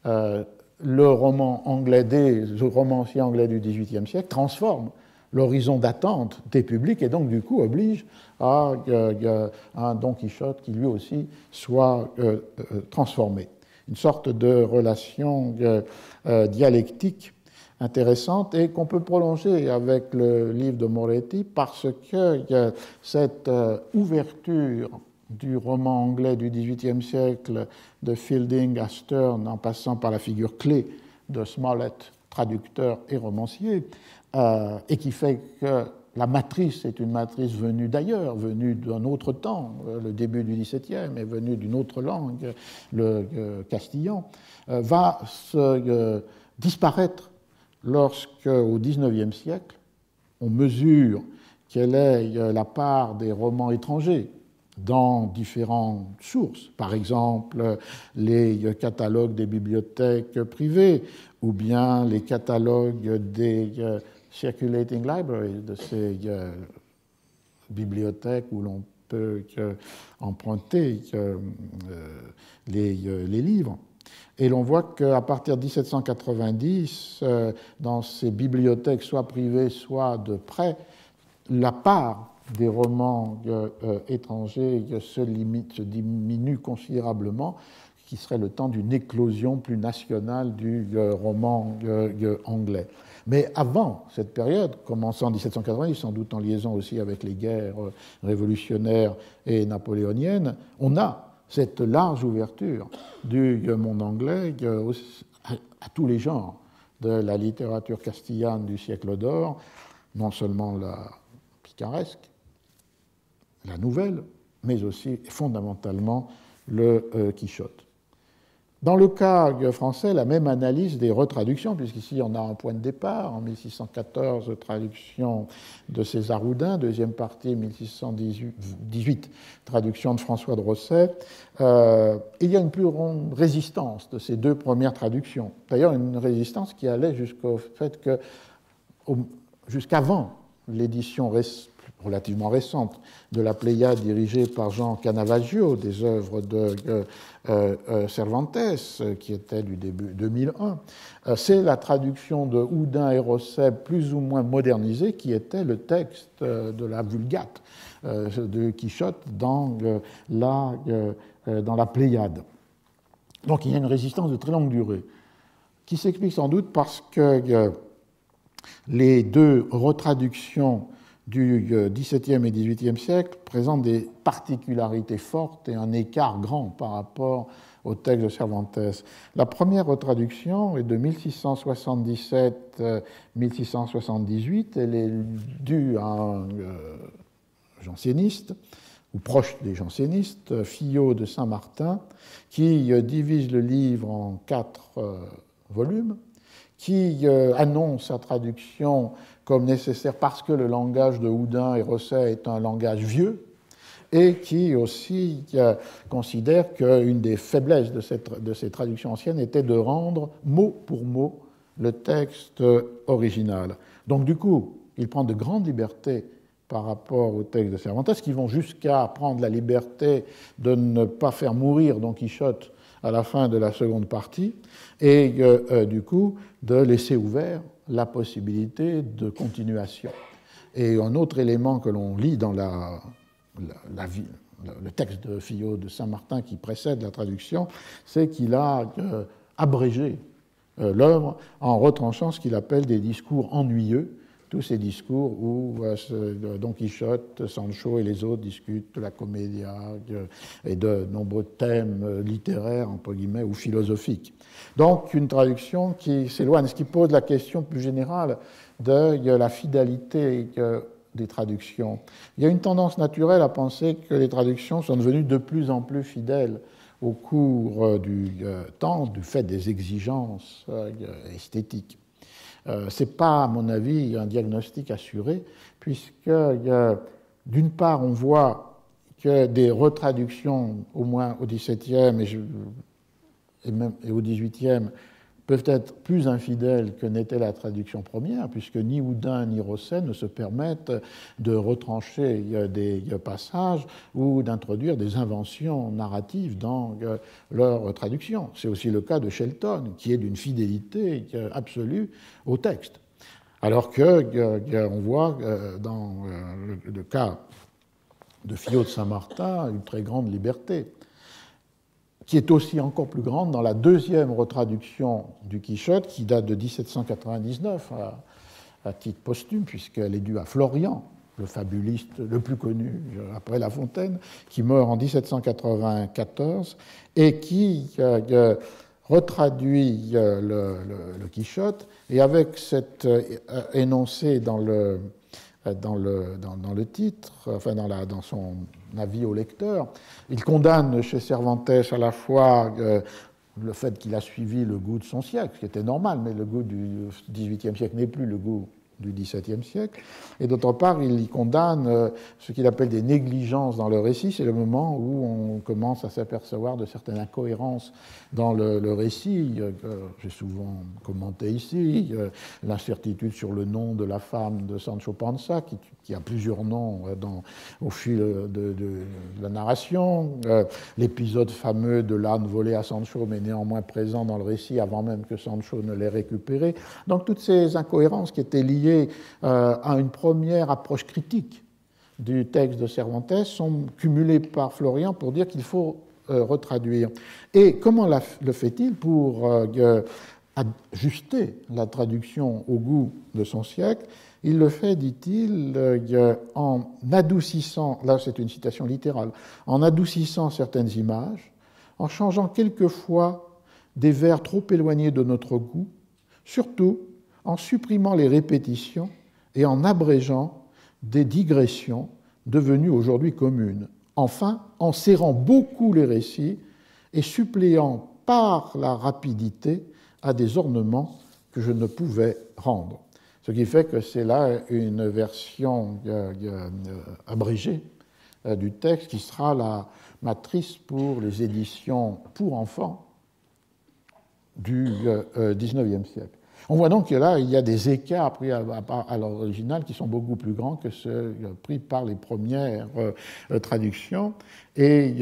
le roman anglais des romanciers anglais du XVIIIe siècle transforme l'horizon d'attente des publics et donc du coup oblige à un Don Quichotte qui lui aussi soit transformé. Une sorte de relation dialectique intéressante et qu'on peut prolonger avec le livre de Moretti parce que cette ouverture du roman anglais du XVIIIe siècle de Fielding à Sterne en passant par la figure clé de Smollett, traducteur et romancier, et qui fait que la matrice est une matrice venue d'ailleurs, venue d'un autre temps, le début du XVIIe, est venue d'une autre langue, le castillan, va se disparaître lorsque, au XIXe siècle, on mesure quelle est la part des romans étrangers dans différentes sources, par exemple les catalogues des bibliothèques privées ou bien les catalogues des circulating libraries, de ces bibliothèques où l'on peut emprunter les livres. Et l'on voit qu'à partir de 1790, dans ces bibliothèques soit privées, soit de prêt, la part des romans étrangers se diminue considérablement, qui serait le temps d'une éclosion plus nationale du roman anglais. Mais avant cette période, commençant en 1790, sans doute en liaison aussi avec les guerres révolutionnaires et napoléoniennes, on a cette large ouverture du monde anglais à tous les genres de la littérature castillane du siècle d'or, non seulement la picaresque, la nouvelle, mais aussi fondamentalement le Quichotte. Dans le cas français, la même analyse des retraductions, puisqu'ici on a un point de départ, en 1614, traduction de César Houdin, deuxième partie, 1618, traduction de François de Rosset. Il y a une plus grande résistance de ces deux premières traductions. D'ailleurs, une résistance qui allait jusqu'au fait que, jusqu'avant l'édition relativement récente de la Pléiade dirigée par Jean Canavaggio, des œuvres de Cervantes, qui était du début 2001, c'est la traduction de Houdin et Rosset plus ou moins modernisée qui était le texte de la Vulgate de Quichotte dans la Pléiade. Donc il y a une résistance de très longue durée, qui s'explique sans doute parce que les deux retraductions du XVIIe et XVIIIe siècle présentent des particularités fortes et un écart grand par rapport au texte de Cervantes. La première retraduction est de 1677-1678. Elle est due à un janséniste, ou proche des jansénistes, Fillot de Saint-Martin, qui divise le livre en 4 volumes, qui annonce sa traduction comme nécessaire parce que le langage de Houdin et Rosset est un langage vieux, et qui aussi considère qu'une des faiblesses de ces traductions anciennes était de rendre mot pour mot le texte original. Donc du coup, il prend de grandes libertés par rapport au texte de Cervantes, qui vont jusqu'à prendre la liberté de ne pas faire mourir Don Quichotte à la fin de la seconde partie, et du coup de laisser ouvert la possibilité de continuation. Et un autre élément que l'on lit dans le texte de Fillot de Saint-Martin qui précède la traduction, c'est qu'il a abrégé l'œuvre en retranchant ce qu'il appelle des discours ennuyeux, tous ces discours où Don Quichotte, Sancho et les autres discutent de la comédia et de nombreux thèmes littéraires, entre guillemets, ou philosophiques. Donc une traduction qui s'éloigne, ce qui pose la question plus générale de la fidélité des traductions. Il y a une tendance naturelle à penser que les traductions sont devenues de plus en plus fidèles au cours du temps, du fait des exigences esthétiques. Ce n'est pas, à mon avis, un diagnostic assuré, puisque d'une part, on voit que des retraductions, au moins au XVIIe et au XVIIIe, peuvent être plus infidèles que n'était la traduction première, puisque ni Houdin ni Rosset ne se permettent de retrancher des passages ou d'introduire des inventions narratives dans leur traduction. C'est aussi le cas de Shelton, qui est d'une fidélité absolue au texte. Alors qu'on voit dans le cas de Fillot de Saint-Martin une très grande liberté, qui est aussi encore plus grande dans la deuxième retraduction du Quichotte, qui date de 1799 à titre posthume, puisqu'elle est due à Florian, le fabuliste le plus connu après La Fontaine, qui meurt en 1794, et qui retraduit le Quichotte, et avec cet énoncé dans le titre, enfin dans son avis au lecteur, il condamne chez Cervantes à la fois le fait qu'il a suivi le goût de son siècle, ce qui était normal, mais le goût du XVIIIe siècle n'est plus le goût du XVIIe siècle, et d'autre part, il y condamne ce qu'il appelle des négligences dans le récit. C'est le moment où on commence à s'apercevoir de certaines incohérences dans le récit, que j'ai souvent commenté ici, l'incertitude sur le nom de la femme de Sancho Panza, qui a plusieurs noms au fil de la narration, l'épisode fameux de l'âne volé à Sancho, mais néanmoins présent dans le récit avant même que Sancho ne l'ait récupéré. Donc toutes ces incohérences qui étaient liées à une première approche critique du texte de Cervantes sont cumulées par Florian pour dire qu'il faut retraduire. Et comment le fait-il pour ajuster la traduction au goût de son siècle? Il le fait, dit-il, en adoucissant, là c'est une citation littérale, en adoucissant certaines images, en changeant quelquefois des vers trop éloignés de notre goût, surtout en supprimant les répétitions et en abrégeant des digressions devenues aujourd'hui communes. Enfin, en serrant beaucoup les récits et suppléant par la rapidité à des ornements que je ne pouvais rendre. Ce qui fait que c'est là une version abrégée du texte qui sera la matrice pour les éditions pour enfants du XIXe siècle. On voit donc que là, il y a des écarts pris à l'original qui sont beaucoup plus grands que ceux pris par les premières traductions. Et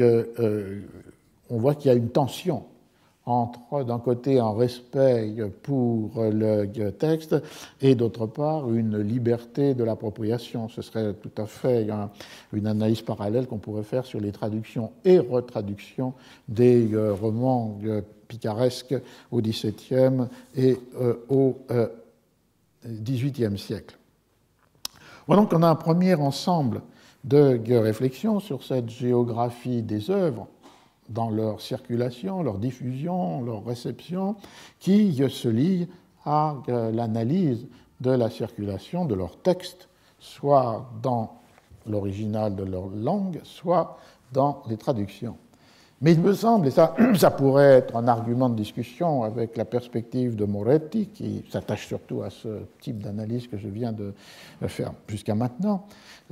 on voit qu'il y a une tension entre, d'un côté, un respect pour le texte et, d'autre part, une liberté de l'appropriation. Ce serait tout à fait une analyse parallèle qu'on pourrait faire sur les traductions et retraductions des romans picaresques au XVIIe et au XVIIIe siècle. Voilà donc on a un premier ensemble de réflexions sur cette géographie des œuvres dans leur circulation, leur diffusion, leur réception, qui se lient à l'analyse de la circulation de leurs textes, soit dans l'original de leur langue, soit dans les traductions. Mais il me semble, et ça pourrait être un argument de discussion avec la perspective de Moretti, qui s'attache surtout à ce type d'analyse que je viens de faire jusqu'à maintenant,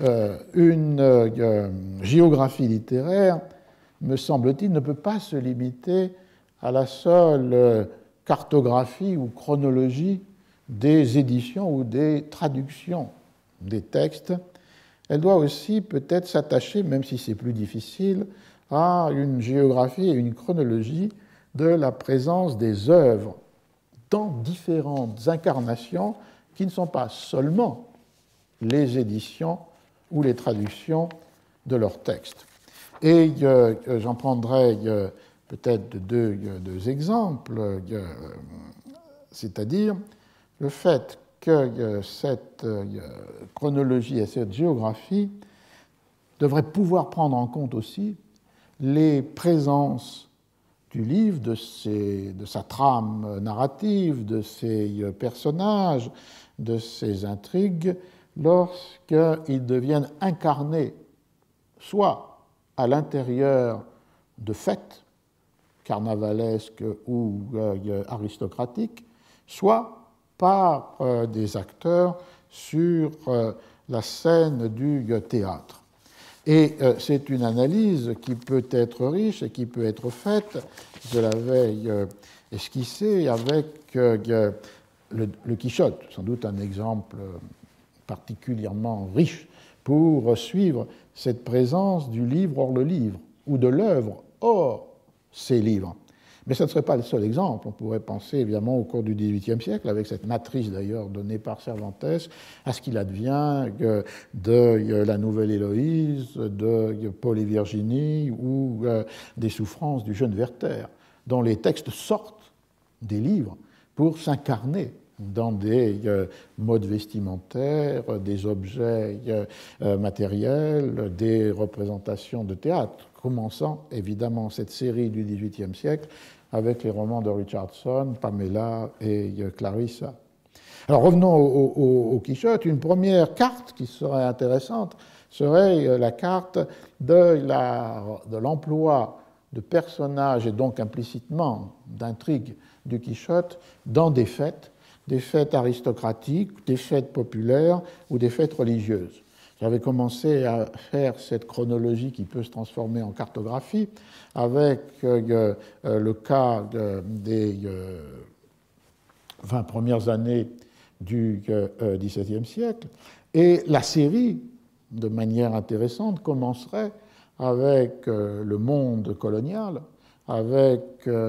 une géographie littéraire, me semble-t-il, ne peut pas se limiter à la seule cartographie ou chronologie des éditions ou des traductions des textes. elle doit aussi peut-être s'attacher, même si c'est plus difficile, à une géographie et une chronologie de la présence des œuvres dans différentes incarnations qui ne sont pas seulement les éditions ou les traductions de leurs textes. Et j'en prendrai peut-être deux exemples, c'est-à-dire le fait que cette chronologie et cette géographie devraient pouvoir prendre en compte aussi les présences du livre, de sa trame narrative, de ses personnages, de ses intrigues, lorsqu'ils deviennent incarnés soit à l'intérieur de fêtes carnavalesques ou aristocratiques, soit par des acteurs sur la scène du théâtre. Et c'est une analyse qui peut être riche et qui peut être faite, je l'avais esquissé, avec le Quichotte, sans doute un exemple particulièrement riche pour suivre cette présence du livre hors le livre, ou de l'œuvre hors ces livres. Mais ce ne serait pas le seul exemple. On pourrait penser évidemment au cours du XVIIIe siècle, avec cette matrice d'ailleurs donnée par Cervantes, à ce qu'il advient de la Nouvelle Héloïse, de Paul et Virginie ou des souffrances du jeune Werther, dont les textes sortent des livres pour s'incarner dans des modes vestimentaires, des objets matériels, des représentations de théâtre, commençant évidemment cette série du XVIIIe siècle avec les romans de Richardson, Pamela et Clarissa. Alors revenons au Quichotte. Une première carte qui serait intéressante serait la carte de l'emploi de personnages et donc implicitement d'intrigues du Quichotte dans des fêtes aristocratiques, des fêtes populaires ou des fêtes religieuses. J'avais commencé à faire cette chronologie qui peut se transformer en cartographie avec le cas des 20 premières années du XVIIe siècle. Et la série, de manière intéressante, commencerait avec le monde colonial, avec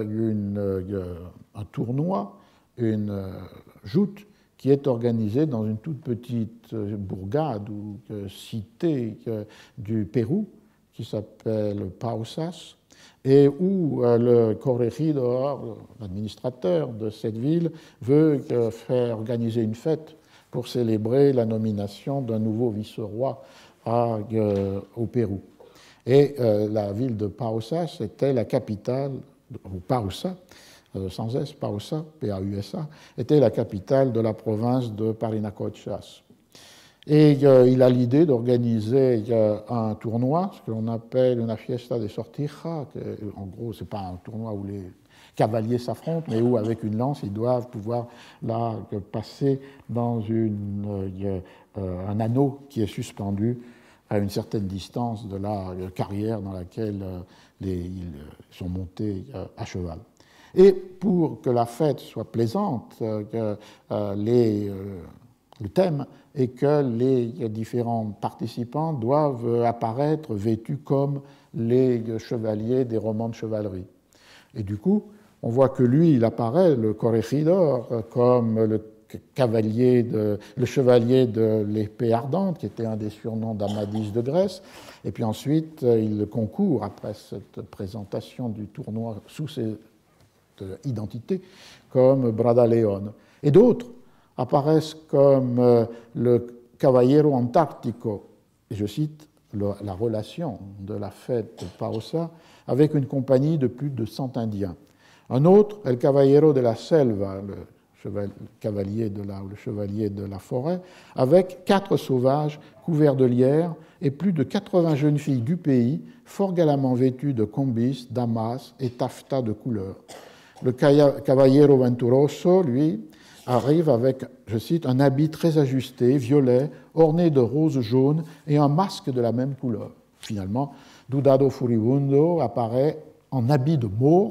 un tournoi, une joute qui est organisée dans une toute petite bourgade ou cité du Pérou qui s'appelle Pausas et où le corregidor, l'administrateur de cette ville, veut faire organiser une fête pour célébrer la nomination d'un nouveau vice-roi au Pérou. Et la ville de Pausas était la capitale, ou Pausa, sans S, Pausa, P-A-U-S-A, était la capitale de la province de Parinacochas. Et il a l'idée d'organiser un tournoi, ce que l'on appelle une fiesta de sortija, en gros, ce n'est pas un tournoi où les cavaliers s'affrontent, mais où, avec une lance, ils doivent pouvoir la passer dans un anneau qui est suspendu à une certaine distance de la carrière dans laquelle ils sont montés à cheval. Et pour que la fête soit plaisante, le thème est que les différents participants doivent apparaître vêtus comme les chevaliers des romans de chevalerie. Et du coup, on voit que lui, il apparaît, le corregidor, comme le chevalier de l'épée ardente, qui était un des surnoms d'Amadis de Grèce. Et puis ensuite, il concourt, après cette présentation du tournoi sous cette identité, comme Bradaleone. Et d'autres apparaissent comme le Caballero Antártico, et je cite la relation de la fête de Pausa, avec une compagnie de plus de 100 Indiens. Un autre, El Caballero de la Selva, le chevalier de la forêt, avec 4 sauvages couverts de lierre et plus de 80 jeunes filles du pays, fort galamment vêtues de combis, damas et taffetas de couleur. Le Caballero Venturoso, lui, arrive avec, je cite, un habit très ajusté, violet, orné de roses jaunes et un masque de la même couleur. Finalement, Dudado Furibundo apparaît en habit de Maure,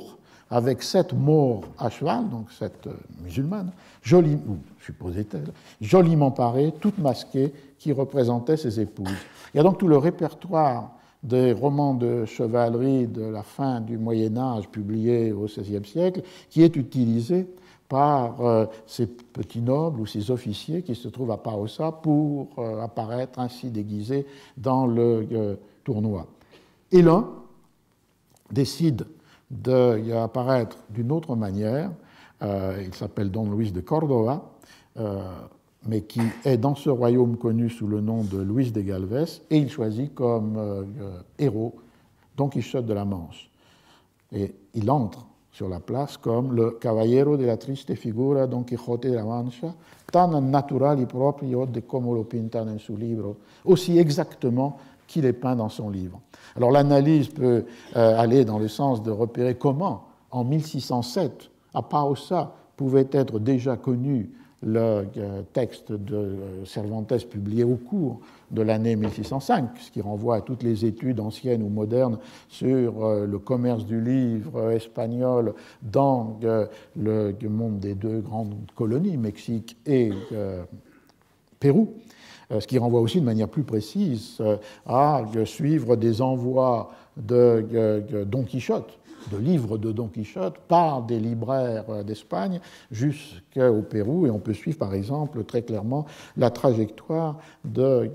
avec 7 maures à cheval, donc 7 musulmanes, supposait-elle, joliment parées, toutes masquées, qui représentaient ses épouses. Il y a donc tout le répertoire des romans de chevalerie de la fin du Moyen-Âge, publiés au XVIe siècle, qui est utilisé par ces petits nobles ou ces officiers qui se trouvent à Paossa pour apparaître ainsi déguisés dans le tournoi. Et l'un décide d'apparaître d'une autre manière. Il s'appelle Don Luis de Córdoba, mais qui est dans ce royaume connu sous le nom de Luis de Galvez, et il choisit comme héros Don Quichotte de la Manche. Et il entre sur la place comme le caballero de la triste figura Don Quijote de la Mancha, tan natural y proprio de como lo pintan en su libro, aussi exactement qu'il est peint dans son livre. Alors l'analyse peut aller dans le sens de repérer comment, en 1607, à Paossa, pouvait être déjà connu le texte de Cervantes publié au cours de l'année 1605, ce qui renvoie à toutes les études anciennes ou modernes sur le commerce du livre espagnol dans le monde des deux grandes colonies, Mexique et Pérou, ce qui renvoie aussi de manière plus précise à suivre des envois de Don Quichotte, de livres de Don Quichotte par des libraires d'Espagne jusqu'au Pérou, et on peut suivre par exemple très clairement la trajectoire de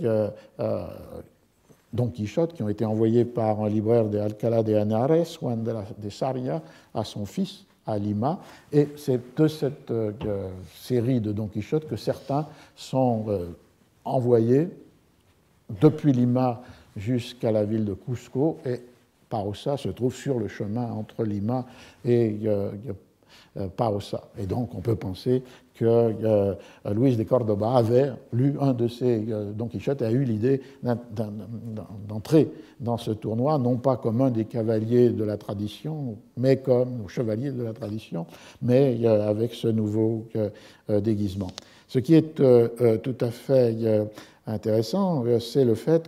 Don Quichotte qui ont été envoyés par un libraire de Alcalá de Henares, Juan de Sarria, à son fils à Lima, et c'est de cette série de Don Quichotte que certains sont envoyés depuis Lima jusqu'à la ville de Cusco, et Paossa se trouve sur le chemin entre Lima et Paossa. Et donc on peut penser que Luis de Córdoba avait lu un de ces Don Quichotte et a eu l'idée d'entrer dans ce tournoi, non pas comme un des cavaliers de la tradition, mais comme chevalier de la tradition, mais avec ce nouveau déguisement. Ce qui est tout à fait intéressant, c'est le fait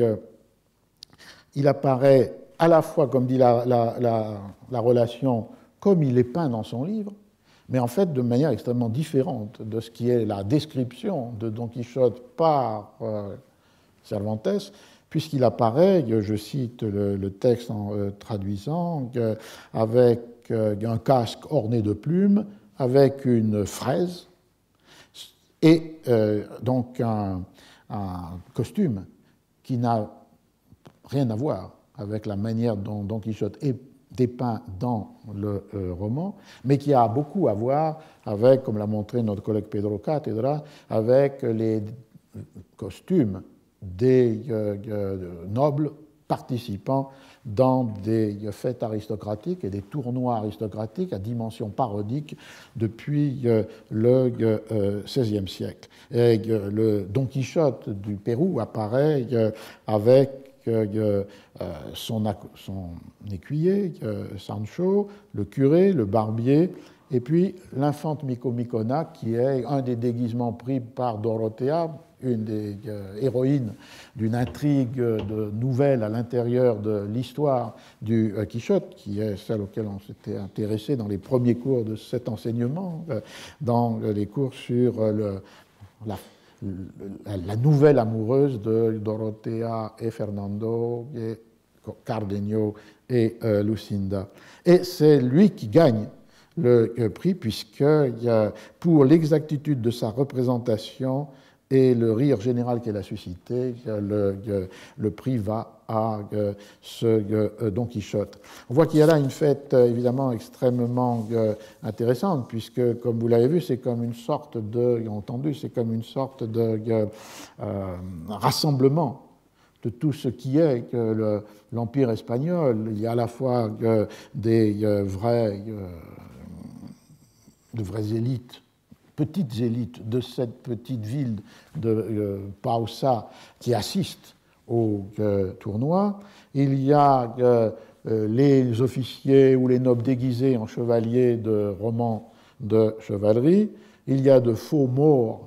qu'il apparaît à la fois, comme dit la relation, comme il est peint dans son livre, mais en fait de manière extrêmement différente de ce qui est la description de Don Quichotte par Cervantes, puisqu'il apparaît, je cite le texte en traduisant, avec un casque orné de plumes, avec une fraise, et donc un costume qui n'a rien à voir avec la manière dont Don Quichotte est dépeint dans le roman, mais qui a beaucoup à voir avec, comme l'a montré notre collègue Pedro Cátedra, avec les costumes des nobles participant dans des fêtes aristocratiques et des tournois aristocratiques à dimension parodique depuis le XVIe siècle. Et le Don Quichotte du Pérou apparaît avec son écuyer, Sancho, le curé, le barbier, et puis l'infante Micomicona, qui est un des déguisements pris par Dorothea, une des héroïnes d'une intrigue nouvelle à l'intérieur de l'histoire du Quichotte, qui est celle auquel on s'était intéressé dans les premiers cours de cet enseignement, dans les cours sur la nouvelle amoureuse de Dorothea et Fernando, et Cardenio et Lucinda. Et c'est lui qui gagne le prix, puisque pour l'exactitude de sa représentation et le rire général qu'elle a suscité, le prix va à ce Don Quichotte. On voit qu'il y a là une fête évidemment extrêmement intéressante, puisque, comme vous l'avez vu, c'est comme une sorte de rassemblement de tout ce qui est l'Empire espagnol. Il y a à la fois de vraies élites, petites élites de cette petite ville de Paossa qui assistent au tournoi. Il y a les officiers ou les nobles déguisés en chevaliers de romans de chevalerie. Il y a de faux maures,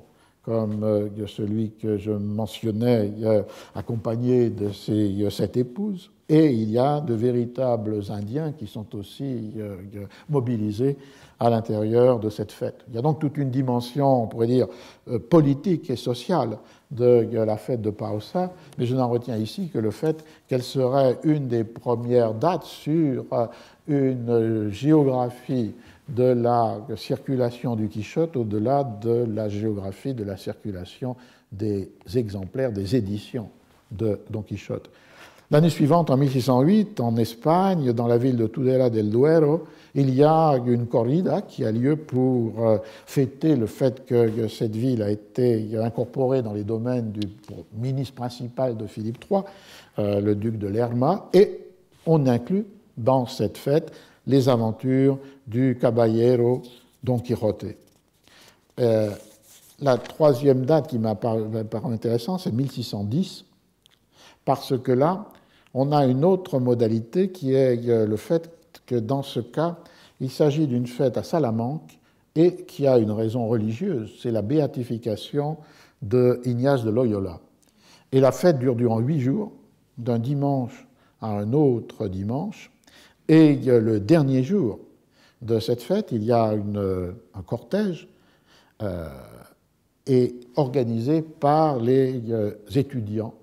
comme celui que je mentionnais, accompagné de ses 7 épouses. Et il y a de véritables Indiens qui sont aussi mobilisés à l'intérieur de cette fête. Il y a donc toute une dimension, on pourrait dire, politique et sociale de la fête de Pausa, mais je n'en retiens ici que le fait qu'elle serait une des premières dates sur une géographie de la circulation du Quichotte au-delà de la géographie de la circulation des exemplaires, des éditions de Don Quichotte. L'année suivante, en 1608, en Espagne, dans la ville de Tudela del Duero, il y a une corrida qui a lieu pour fêter le fait que cette ville a été incorporée dans les domaines du ministre principal de Philippe III, le duc de Lerma, et on inclut dans cette fête les aventures du caballero Don Quijote. La troisième date qui m'a paru intéressante, c'est 1610, parce que là, on a une autre modalité qui est le fait que dans ce cas, il s'agit d'une fête à Salamanque et qui a une raison religieuse, c'est la béatification de Ignace de Loyola. Et la fête dure durant 8 jours, d'un dimanche à un autre dimanche, et le dernier jour de cette fête, il y a un cortège et organisé par les étudiants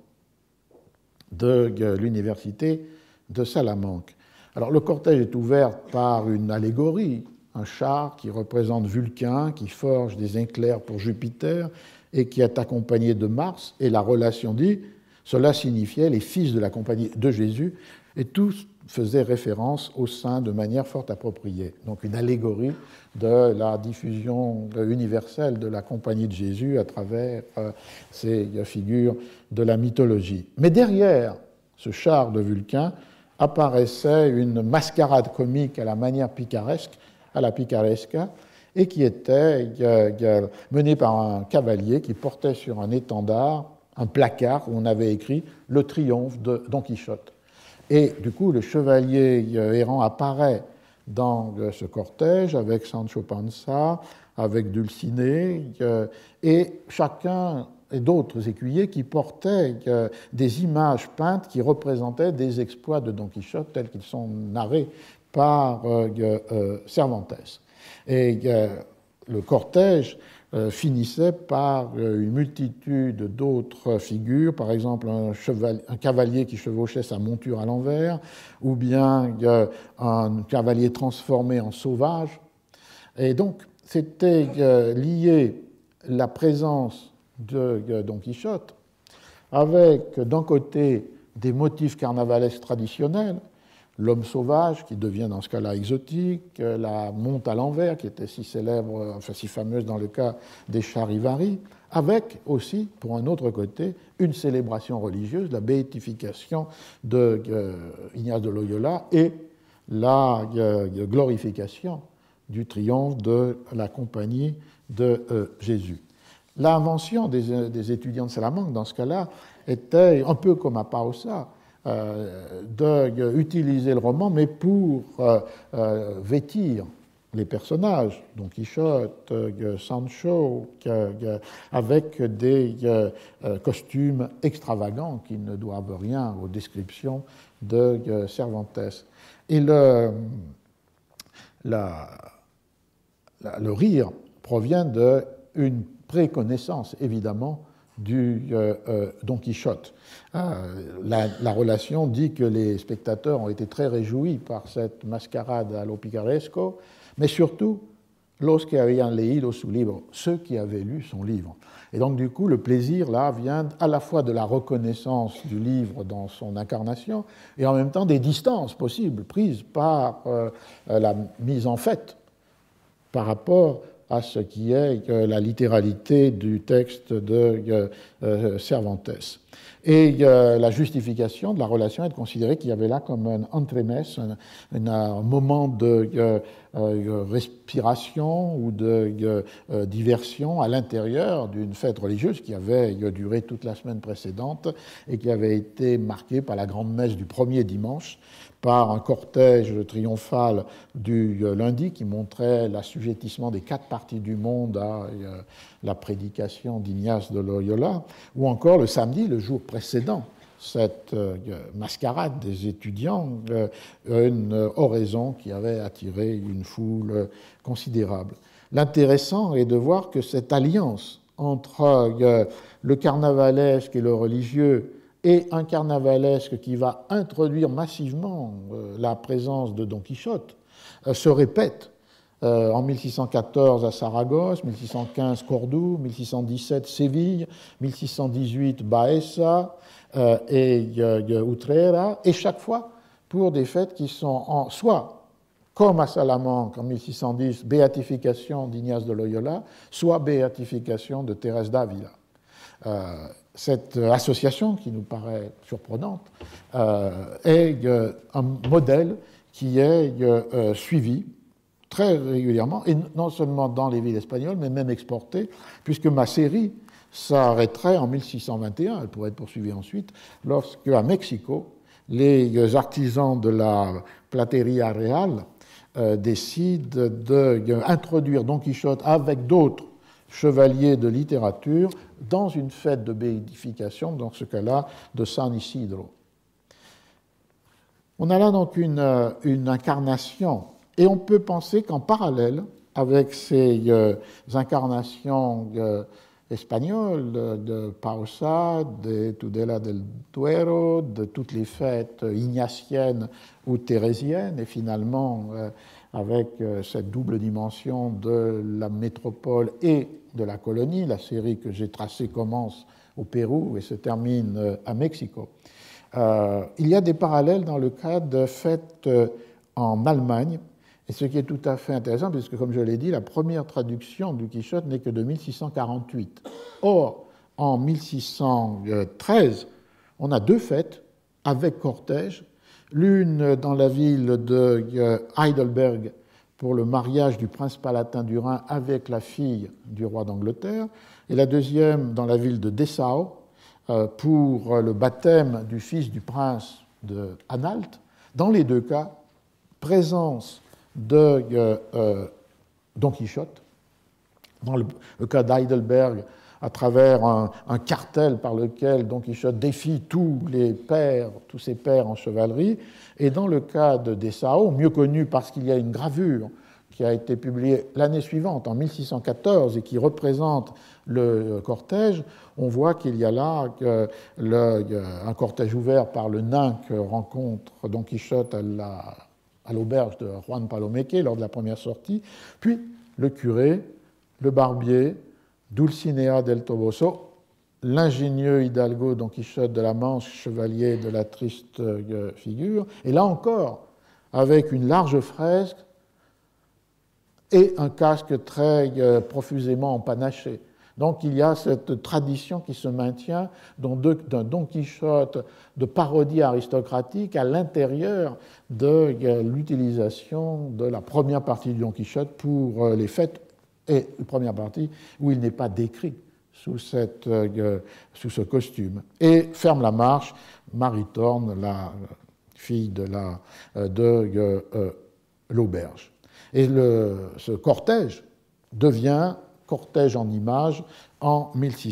de l'université de Salamanque. Alors le cortège est ouvert par une allégorie, un char qui représente Vulcain, qui forge des éclairs pour Jupiter et qui est accompagné de Mars, et la relation dit, cela signifiait les fils de la compagnie de Jésus, et tous faisaient référence au sein de manière fort appropriée. Donc une allégorie de la diffusion universelle de la compagnie de Jésus à travers ces figures de la mythologie. Mais derrière ce char de Vulcain apparaissait une mascarade comique à la manière picaresque, à la picaresca, et qui était menée par un cavalier qui portait sur un étendard un placard où on avait écrit « Le triomphe de Don Quichotte ». Et du coup, le chevalier errant apparaît dans ce cortège avec Sancho Panza, avec Dulcinée, et chacun et d'autres écuyers qui portaient des images peintes qui représentaient des exploits de Don Quichotte tels qu'ils sont narrés par Cervantes. Et le cortège finissait par une multitude d'autres figures, par exemple un cavalier qui chevauchait sa monture à l'envers, ou bien un cavalier transformé en sauvage. Et donc, c'était lié la présence de Don Quichotte avec, d'un côté, des motifs carnavalesques traditionnels, l'homme sauvage, qui devient dans ce cas-là exotique, la monte à l'envers, qui était si célèbre, enfin si fameuse dans le cas des Charivari, avec aussi, pour un autre côté, une célébration religieuse, la béatification de Ignace de Loyola et la glorification du triomphe de la compagnie de Jésus. L'invention des étudiants de Salamanque, dans ce cas-là, était un peu comme à Pausa, d'utiliser le roman, mais pour vêtir les personnages, Don Quichotte, Sancho, avec des costumes extravagants qui ne doivent rien aux descriptions de Cervantes. Et le rire provient d'une préconnaissance, évidemment, du Don Quichotte. La relation dit que les spectateurs ont été très réjouis par cette mascarade à lo picaresco, mais surtout, los que habían leído su libro, ceux qui avaient lu son livre. Et donc, du coup, le plaisir, là, vient à la fois de la reconnaissance du livre dans son incarnation et en même temps des distances possibles prises par la mise en fait par rapport à ce qui est la littéralité du texte de Cervantes. Et la justification de la relation est de considérer qu'il y avait là comme un entremès, un moment de respiration ou de diversion à l'intérieur d'une fête religieuse qui avait duré toute la semaine précédente et qui avait été marquée par la grande messe du premier dimanche, par un cortège triomphal du lundi qui montrait l'assujettissement des 4 parties du monde à la prédication d'Ignace de Loyola, ou encore le samedi, le jour précédent cette mascarade des étudiants, une oraison qui avait attiré une foule considérable. L'intéressant est de voir que cette alliance entre le carnavalesque et le religieux et un carnavalesque qui va introduire massivement la présence de Don Quichotte se répète en 1614 à Saragosse, 1615 Cordoue, 1617 Séville, 1618 Baeza et Utrera, et chaque fois pour des fêtes qui sont soit comme à Salamanque en 1610, béatification d'Ignace de Loyola, soit béatification de Thérèse d'Avila. Cette association, qui nous paraît surprenante, est un modèle qui est suivi très régulièrement, et non seulement dans les villes espagnoles, mais même exporté, puisque ma série s'arrêterait en 1621, elle pourrait être poursuivie ensuite, lorsque à Mexico, les artisans de la Platería Real décident d'introduire Don Quichotte avec d'autres chevaliers de littérature dans une fête de béatification, dans ce cas-là de San Isidro. On a là donc une incarnation, et on peut penser qu'en parallèle avec ces incarnations espagnoles de Pausa, de Tudela del Duero, de toutes les fêtes ignatiennes ou thérésiennes, et finalement avec cette double dimension de la métropole et de la colonie. La série que j'ai tracée commence au Pérou et se termine à Mexico. Il y a des parallèles dans le cas de fêtes en Allemagne, et ce qui est tout à fait intéressant, puisque, comme je l'ai dit, la première traduction du Quichotte n'est que de 1648. Or, en 1613, on a deux fêtes avec cortège, l'une dans la ville de Heidelberg pour le mariage du prince palatin du Rhin avec la fille du roi d'Angleterre, et la deuxième dans la ville de Dessau pour le baptême du fils du prince de Anhalt. Dans les deux cas, présence de Don Quichotte. Dans le cas d'Heidelberg, à travers un cartel par lequel Don Quichotte défie tous ses pairs en chevalerie, et dans le cas de Dessau, mieux connu parce qu'il y a une gravure qui a été publiée l'année suivante, en 1614, et qui représente le cortège, on voit qu'il y a là un cortège ouvert par le nain que rencontre Don Quichotte à l'auberge de Juan Palomeque lors de la première sortie, puis le curé, le barbier, Dulcinea del Toboso, l'ingénieux hidalgo Don Quichotte de la Manche, chevalier de la triste figure, et là encore, avec une large fresque et un casque très profusément empanaché. Donc il y a cette tradition qui se maintient d'un Don Quichotte de parodie aristocratique à l'intérieur de l'utilisation de la première partie du Don Quichotte pour les fêtes, et une première partie où il n'est pas décrit sous ce costume. Et ferme la marche Marie Thorne, la fille de l'auberge. Et ce cortège devient cortège en images en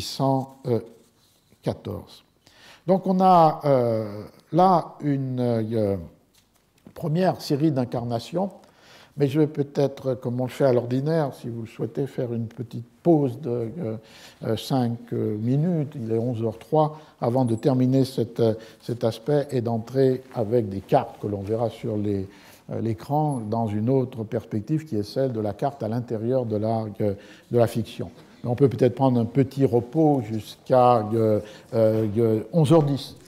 1614. Donc on a là une première série d'incarnations, mais je vais peut-être, comme on le fait à l'ordinaire, si vous le souhaitez, faire une petite pause de 5 minutes, il est 11h03, avant de terminer cet aspect et d'entrer avec des cartes que l'on verra sur l'écran dans une autre perspective qui est celle de la carte à l'intérieur de la fiction. On peut peut-être prendre un petit repos jusqu'à 11h10